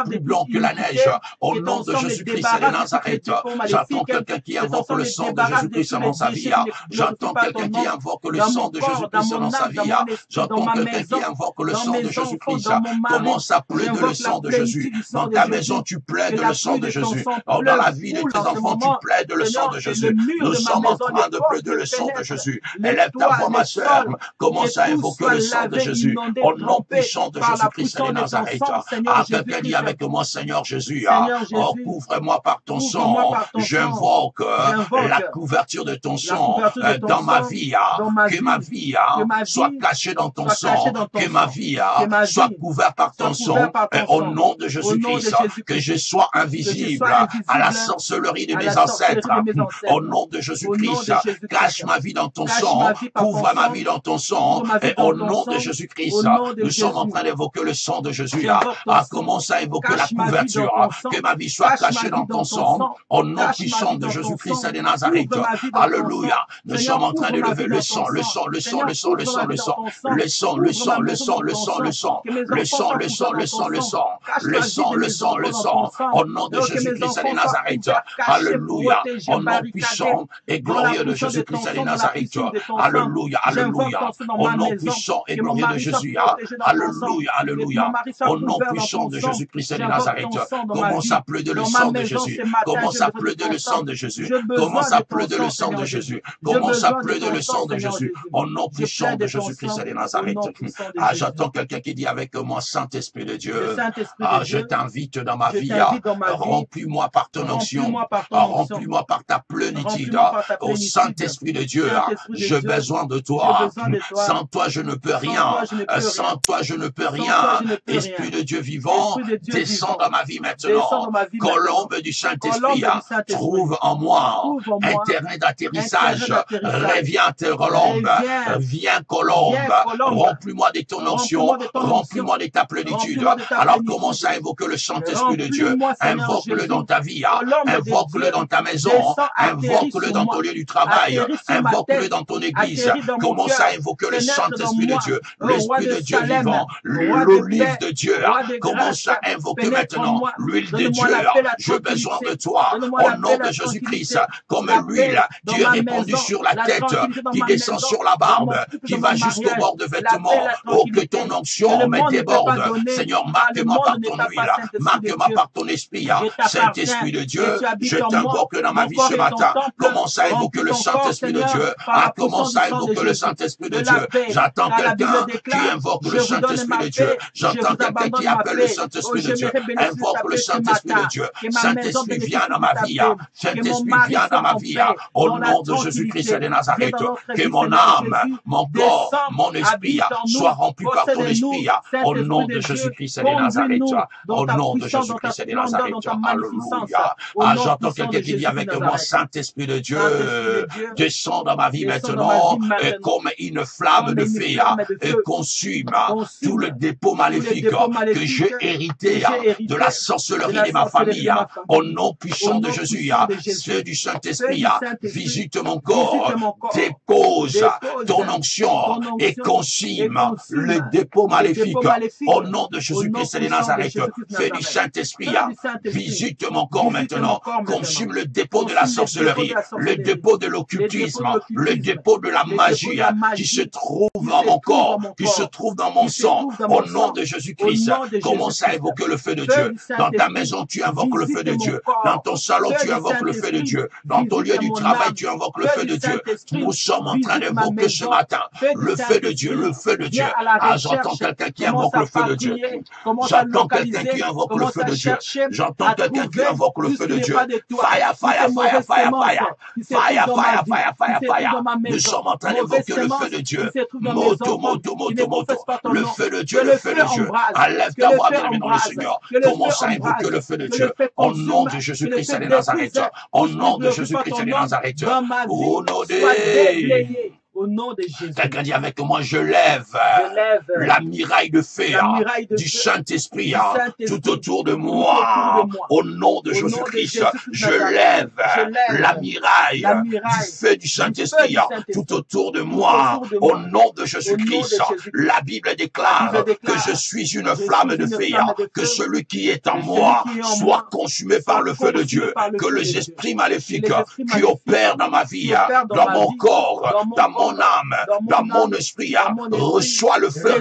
plus blanc que la neige. Au nom de Jésus-Christ et de Nazareth, j'attends quelqu'un qui invoque le sang de Jésus-Christ dans sa vie. J'entends quelqu'un qui invoque le sang de Jésus-Christ dans sa vie. J'entends quelqu'un qui invoque le sang de Jésus-Christ. Commence à plaider le sang de Jésus. Dans ta maison, tu plaides le sang de Jésus. Dans la vie de tes enfants, tu plaides le sang de Jésus. Nous sommes en train de plaider le sang de Jésus. Élève ta voix, ma sœur. Commence à invoquer le sang de Jésus. Au nom puissant de Jésus-Christ de Nazareth. Quelqu'un dit avec moi, Seigneur Jésus, couvre-moi par ton sang. J'invoque la couverture de ton sang dans ma vie. Que ma vie soit cachée dans ton sang. Que ma vie soit couverte par ton sang. Au nom de Jésus-Christ, que je sois invisible à la sorcellerie de mes ancêtres. Au nom de Jésus-Christ, cache ma vie dans ton sang. Couvre ma vie dans ton sang. Et au nom de Jésus-Christ, nous sommes en train d'évoquer le sang de Jésus. Commence à évoquer la couverture. Que ma vie soit cachée dans ton sang. Au nom puissant de Jésus-Christ de Nazareth. Alléluia. Nous sommes en train de lever le sang, le sang, le sang, le sang, le sang, le sang, le sang, le sang, le sang, le sang, le sang, le sang, le sang, le sang, le sang, le sang, le sang, le sang. Au nom de Jésus-Christ de Nazareth. Alléluia. Au nom puissant et glorieux de Jésus-Christ de Nazareth. Alléluia, alléluia. Au nom puissant et glorieux de Jésus. Alléluia, alléluia. Au nom puissant de Jésus-Christ de Nazareth. Commence à pleurer le sang de Jésus. Commence à pleurer le sang de Jésus. Commence à pleurer le sang de Jésus. Commence à pleurer le sang de Jésus. Au nom puissant de Jésus-Christ de Nazareth. J'attends quelqu'un qui dit avec moi, Saint-Esprit de Dieu. Je t'invite dans ma vie. Remplis-moi par ton onction. Remplis-moi par ta plénitude. Au Saint-Esprit de Dieu, j'ai besoin de toi. Sans toi, je ne peux rien. Sans toi, je ne peux rien. Esprit de Dieu vivant, descends dans ma vie maintenant. Colombe du Saint-Esprit, trouve en moi un terrain d'atterrissage. Reviens, colombe. Viens, colombe. Remplis-moi de ton onction. Remplis-moi de ta plénitude. Alors commence à invoquer le Saint-Esprit de Dieu. Invoque-le dans ta vie. Invoque-le dans ta maison. Invoque-le dans ton lieu du travail. Invoque-le dans ton église. Commence à invoquer le Saint-Esprit de Dieu. L'Esprit de Dieu vivant. L'olive de Dieu. Commence à invoquer maintenant l'huile de Dieu. J'ai besoin de toi. Au nom de Jésus-Christ. Comme l'huile qui est répandue sur la tête, qui descend sur la barbe, qui va jusqu'au bord de vêtements. Oh, que ton onction me déborde. Seigneur, marque-moi par ton huile. Marque-moi par ton esprit. Saint-Esprit de Dieu, je t'invoque dans ma vie ce matin. Commence à invoquer le Saint-Esprit de Dieu. Commence à invoquer le Saint-Esprit de Dieu. J'attends quelqu'un qui invoque le Saint-Esprit de Dieu. J'entends quelqu'un qui appelle le Saint-Esprit de Dieu. Invoque le Saint-Esprit de Dieu. Saint-Esprit, viens dans ma vie. Saint-Esprit, viens dans ma vie. Au nom de Jésus-Christ de Nazareth. Que mon âme, mon corps, mon esprit soient remplis par ton esprit. Au nom de Jésus-Christ de Nazareth. Au nom de Jésus-Christ de Nazareth. Alléluia. J'entends quelqu'un qui dit avec moi, Saint-Esprit de Dieu, descends dans ma vie maintenant, comme une flamme de feu, et consume tout le dépôt maléfique que j'ai hérité de la sorcellerie de ma famille. Au nom puissant de Jésus, ceux du Saint-Esprit, visite mon corps, dépose ton onction et consume le dépôt maléfique. Au nom de Jésus-Christ de Nazareth, feu du Saint-Esprit, visite mon corps maintenant, consume le dépôt de la sorcellerie, le dépôt de l'occultisme, le dépôt de la magie qui se trouve dans mon corps, qui se trouve dans mon sang. Au nom de Jésus-Christ, commence à invoquer le feu de Dieu. Dans ta maison, tu invoques le feu de Dieu. Dans ton salon, tu invoques le feu de Dieu. Dans ton lieu du travail, tu invoques le feu de Dieu. Nous sommes en train d'invoquer ce matin le feu de Dieu, le feu de Dieu. J'entends quelqu'un qui invoque le feu de Dieu. J'entends quelqu'un qui invoque le feu de Dieu. J'entends quelqu'un qui invoque le feu de Dieu. Fire, fire, fire, fire, fire. Fire, fire, fire, fire, fire. Nous sommes en train d'invoquer le feu de Dieu. Moto, moto, moto, moto. Le feu de Dieu, le feu de Dieu. Enlève ta voix, bien-aimé dans le Seigneur. Commence à invoquer le feu de Dieu. Au nom de Jésus-Christ de Nazareth. Au nom de Jésus-Christ de Nazareth. Au nom de Au nom de Jésus. Quelqu'un dit avec moi, je lève la muraille de feu du Saint-Esprit tout autour de moi. Au nom de Jésus-Christ, je lève la muraille du feu du Saint-Esprit tout autour de moi. Au nom de Jésus-Christ, la Bible déclare que je suis une flamme de feu, que celui qui est en moi soit consumé par le feu de Dieu, que les esprits maléfiques qui opèrent dans ma vie, dans mon corps, dans mon âme, dans mon esprit, reçoit le feu,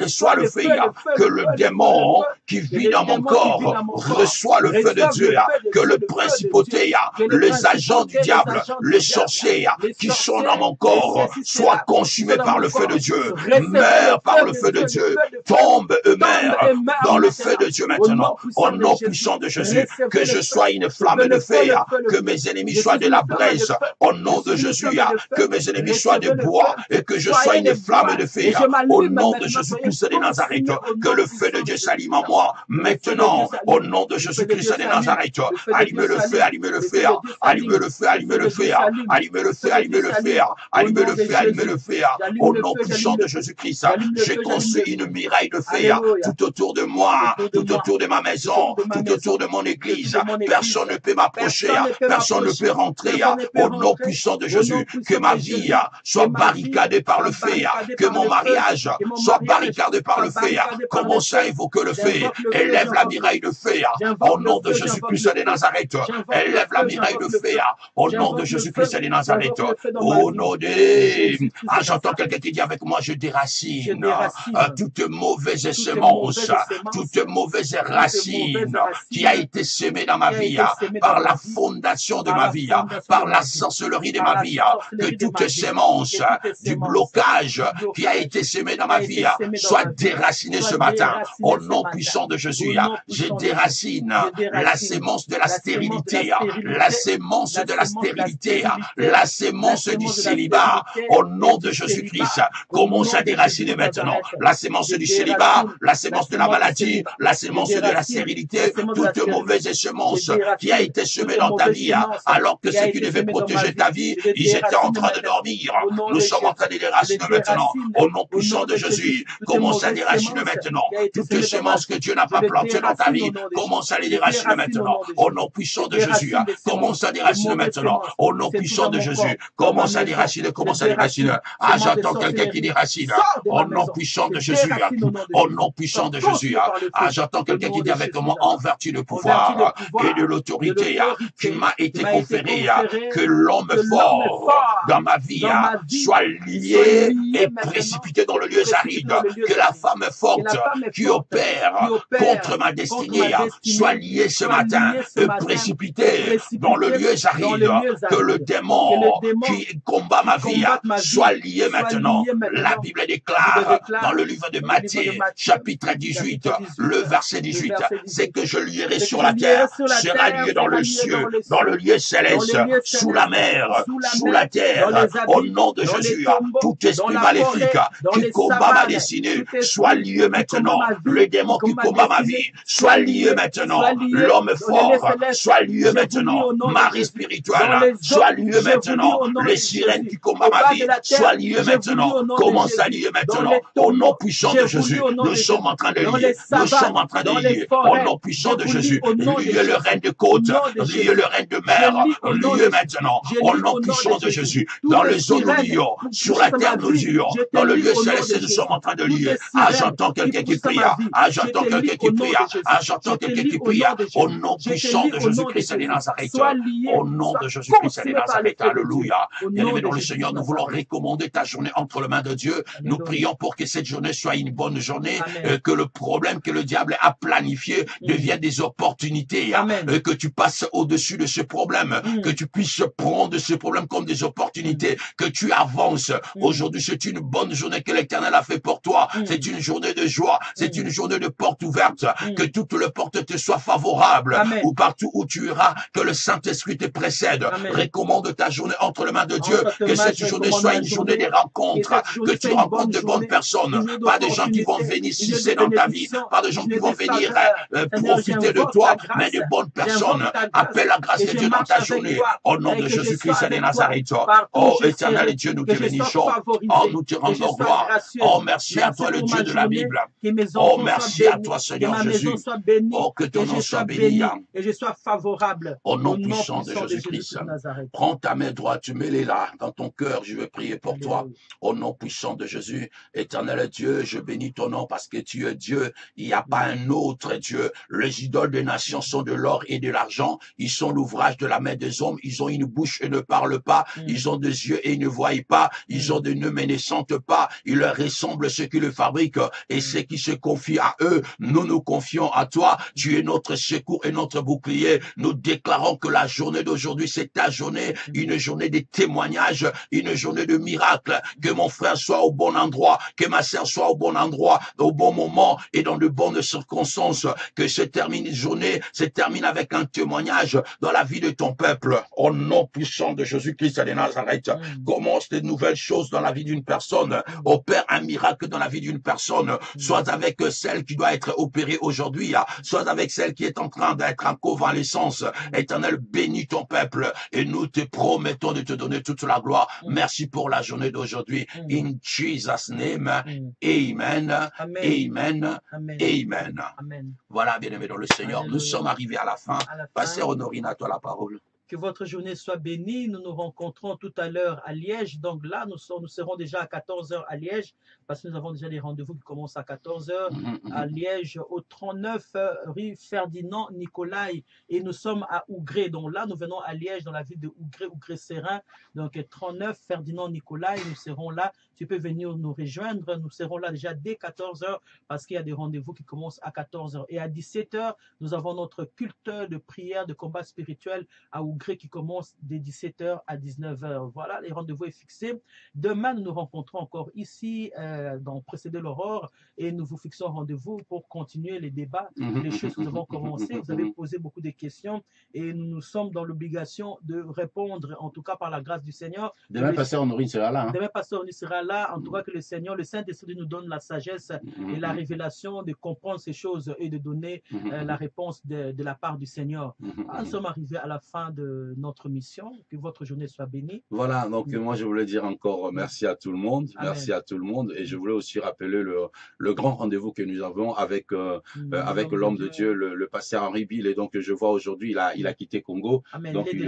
que le démon qui vit dans mon corps reçoit le feu de Dieu, que le principauté, les agents du diable, les sorciers qui sont dans mon corps soient consumés par le feu de Dieu, meurent par le feu de Dieu, tombent eux-mêmes dans le feu de Dieu maintenant, au nom puissant de Jésus, que je sois une flamme de feu, que mes ennemis soient de la braise, au nom de Jésus, que mes ennemis soient de bois et que je sois une flamme de feu, au nom de Jésus-Christ de Nazareth, que le feu de Dieu s'allume en moi maintenant, au nom de Jésus-Christ de Nazareth. Allume le feu, allume le feu, allume le feu, allume le feu, allume le feu, allume le feu, allume le feu, allume le feu, au nom puissant de Jésus-Christ. J'ai construit une muraille de feu tout autour de moi, tout autour de ma maison, tout autour de mon église. Personne ne peut m'approcher, personne ne peut rentrer, au nom puissant de Jésus. Que ma vie soit barricadée par le feu, que mon mariage soit barricadé par le feu. Commence à évoquer le feu, élève la muraille de feu, au nom de Jésus-Christ de Nazareth. Élève la muraille de feu, au nom de Jésus-Christ de Nazareth. Au nom de... Ah, j'entends quelqu'un qui dit avec moi, je déracine toute mauvaise semence, toute mauvaise racine qui a été semée dans ma vie, par la fondation de ma vie, par la sorcellerie de ma vie, que toute semence du blocage qui a été semée dans ma vie soit déracinée ce matin. Au nom puissant de Jésus, je déracine la sémence de la stérilité, la sémence de la stérilité, la sémence du célibat. Au nom de Jésus-Christ, commence à déraciner maintenant la sémence du célibat, la sémence de la maladie, la sémence de la stérilité, toute mauvaise semence qui a été semée dans ta vie, alors que ceux qui devaient protéger ta vie, ils étaient en train de dormir. Nous sommes en train de déraciner maintenant. Au nom puissant de Jésus, commence à déraciner maintenant. Toutes les semences que Dieu n'a pas plantées dans ta vie, commence à les déraciner maintenant. Au nom puissant de Jésus, commence à déraciner maintenant. Au nom puissant de Jésus, commence à déraciner, commence à déraciner. Ah, j'entends quelqu'un qui déracine. Au nom puissant de Jésus, au nom puissant de Jésus. Ah, j'entends quelqu'un qui dit avec moi, en vertu du pouvoir et de l'autorité qui m'a été conférée, que l'homme fort dans ma vie soit lié et précipité dans le lieu aride, que la femme forte qui opère contre ma destinée soit liée ce matin et précipitée dans le lieu aride, que le démon qui combat ma vie soit lié maintenant. La Bible déclare dans le livre de Matthieu, chapitre 18, le verset 18, c'est que je lierai sur la terre, sera lié dans le ciel, dans le lieu céleste, sous la mer, sous la terre, au nom de Jésus. Tout esprit maléfique qui combat ma destinée soit lié maintenant. Le démon qui combat ma vie soit lié maintenant. L'homme fort soit lié maintenant. Marie spirituelle soit lié maintenant. Les sirènes qui combattent ma vie soit lié maintenant. Commence à lier maintenant. Au nom puissant de Jésus, nous sommes en train de lier. Nous sommes en train de lier. Au nom puissant de Jésus, lier le règne de côte, lier le règne de mer, lier maintenant. Au nom puissant de Jésus, dans les eaux nous lions, sur la terre nous lions, dans le lieu céleste nous sommes en train de lier. Ah, j'entends quelqu'un qui prie. Ah, j'entends quelqu'un qui prie. Ah, j'entends quelqu'un qui prie. Au nom puissant de Jésus-Christ de Nazareth. Au nom de Jésus-Christ de Nazareth. Alléluia. Bien-aimé dans le Seigneur, nous voulons recommander ta journée entre les mains de Dieu. Nous prions pour que cette journée soit une bonne journée, que le problème que le diable a planifié devienne des opportunités, que tu passes au-dessus de ce problème, que tu puisses prendre ce problème comme des opportunités, que tu avances. Aujourd'hui, c'est une bonne journée que l'Éternel a fait pour toi. C'est une journée de joie, c'est une journée de porte ouverte, que toutes les portes te soient favorables, ou partout où tu iras, que le Saint-Esprit te précède. Recommande ta journée entre les mains de Dieu, que cette journée soit une journée de rencontres, que tu rencontres de bonnes personnes, pas des gens qui vont venir sucer dans ta vie, pas des gens qui vont venir profiter de toi, mais de bonnes personnes. Appelle la grâce de Dieu dans ta journée, au nom de Jésus-Christ de Nazareth. Oh, éternel Dieu, nous te bénissons. Oh, nous te rendons gloire. Oh, merci à toi, le Dieu de la Bible. Oh, merci à toi, Seigneur Jésus. Oh, que ton nom soit béni. Et je sois favorable. Au nom puissant de Jésus-Christ. Prends ta main droite, tu mets-les là dans ton cœur. Je veux prier pour toi. Au nom puissant de Jésus. Éternel Dieu, je bénis ton nom parce que tu es Dieu. Il n'y a pas un autre Dieu. Les idoles des nations sont de l'or et de l'argent. Ils sont l'ouvrage de la main des hommes. Ils ont une bouche et ne parlent pas. Ils ont des yeux et ne voient pas. Ils ont des nez mais ne sentent pas. Ils leur ressemblent ceux qui le fabriquent et ceux qui se confient à eux. Nous nous confions à toi. Tu es notre secours et notre bouclier. Nous déclarons que la journée d'aujourd'hui, c'est ta journée, une journée de témoignages, une journée de miracles. Que mon frère soit au bon endroit, que ma sœur soit au bon endroit, au bon moment et dans de bonnes circonstances. Que cette journée se termine avec un témoignage dans la vie de ton peuple. Au nom puissant de Jésus-Christ de Nazareth, commence de nouvelles choses dans la vie d'une personne. Opère un miracle dans la vie d'une personne. Soit avec celle qui doit être opérée aujourd'hui, soit avec celle qui est en train d'être en convalescence. Éternel, bénis ton peuple et nous te promettons de te donner toute la gloire. Merci pour la journée d'aujourd'hui. In Jesus' name, amen, amen, amen. Voilà, bien-aimés dans le Seigneur, nous sommes arrivés à la fin. Pasteur Honorine, à toi la parole. Que votre journée soit bénie. Nous nous rencontrons tout à l'heure à Liège. Donc là, nous serons déjà à 14 h à Liège parce que nous avons déjà des rendez-vous qui commencent à 14 h à Liège au 39 rue Ferdinand Nicolai. Et nous sommes à Ougré. Donc là, nous venons à Liège dans la ville de Ougré, Ougré-Serin. Donc 39 Ferdinand Nicolai. Nous serons là. Tu peux venir nous rejoindre. Nous serons là déjà dès 14 h parce qu'il y a des rendez-vous qui commencent à 14 h. Et à 17 h, nous avons notre culte de prière, de combat spirituel à Ougré qui commence dès 17 h à 19 h. Voilà, les rendez-vous est fixé. Demain, nous nous rencontrons encore ici dans Précéder l'Aurore et nous vous fixons rendez-vous pour continuer les débats, les choses que nous avons commencé. Vous avez posé beaucoup de questions et nous sommes dans l'obligation de répondre, en tout cas par la grâce du Seigneur. Demain, Pasteur Honorine sera là. Demain, Pasteur Honorine sera là. En tout cas, que le Seigneur, le Saint-Esprit nous donne la sagesse et la révélation de comprendre ces choses et de donner la réponse de la part du Seigneur. Nous sommes arrivés à la fin de notre mission, que votre journée soit bénie. Voilà, donc moi je voulais dire encore merci à tout le monde, merci à tout le monde, et je voulais aussi rappeler le grand rendez-vous que nous avons avec avec l'homme de Dieu, le pasteur Henri Bill, et donc je vois aujourd'hui il a quitté Congo, donc il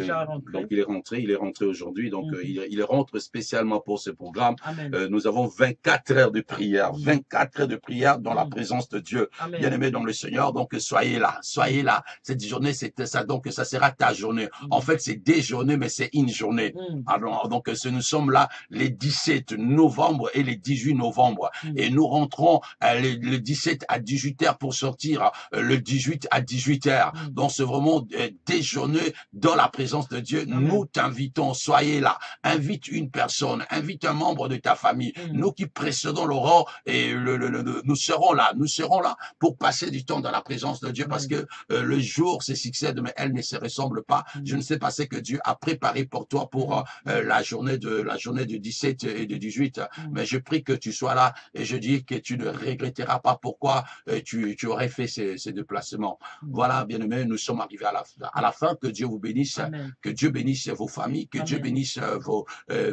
est rentré aujourd'hui, donc il rentre spécialement pour ce programme. Nous avons 24 heures de prière, 24 heures de prière dans la présence de Dieu, bien aimé dans le Seigneur, donc soyez là, cette journée c'est ça, donc ça sera ta journée. En fait, c'est des journées, mais c'est une journée. Alors, donc, nous sommes là les 17 novembre et les 18 novembre. Et nous rentrons le 17 à 18 h pour sortir le 18 à 18 h. Donc, c'est vraiment des journées dans la présence de Dieu. Nous t'invitons, soyez là. Invite une personne, invite un membre de ta famille. Nous qui précédons l'aurore, et nous serons là pour passer du temps dans la présence de Dieu parce que le jour se succède, mais elle ne se ressemble pas. Je ne sais pas ce que Dieu a préparé pour toi pour la journée du 17 et du 18, mais je prie que tu sois là et je dis que tu ne regretteras pas pourquoi tu aurais fait ces déplacements. Voilà, bien-aimés, nous sommes arrivés à la fin. Que Dieu vous bénisse, que Dieu bénisse vos familles, que Dieu bénisse vos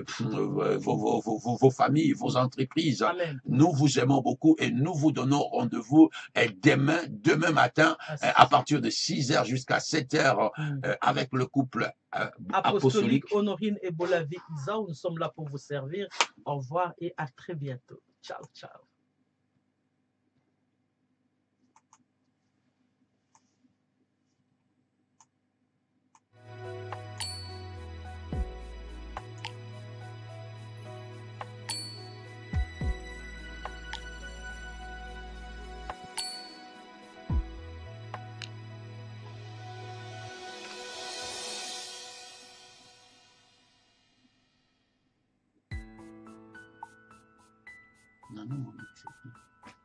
familles, vos entreprises. Nous vous aimons beaucoup et nous vous donnons rendez-vous demain matin à partir de 6 h jusqu'à 7 h avec le couple apostolique Honorine et Bolavi Isao. Nous sommes là pour vous servir. Au revoir et à très bientôt. Ciao, ciao. Non, non,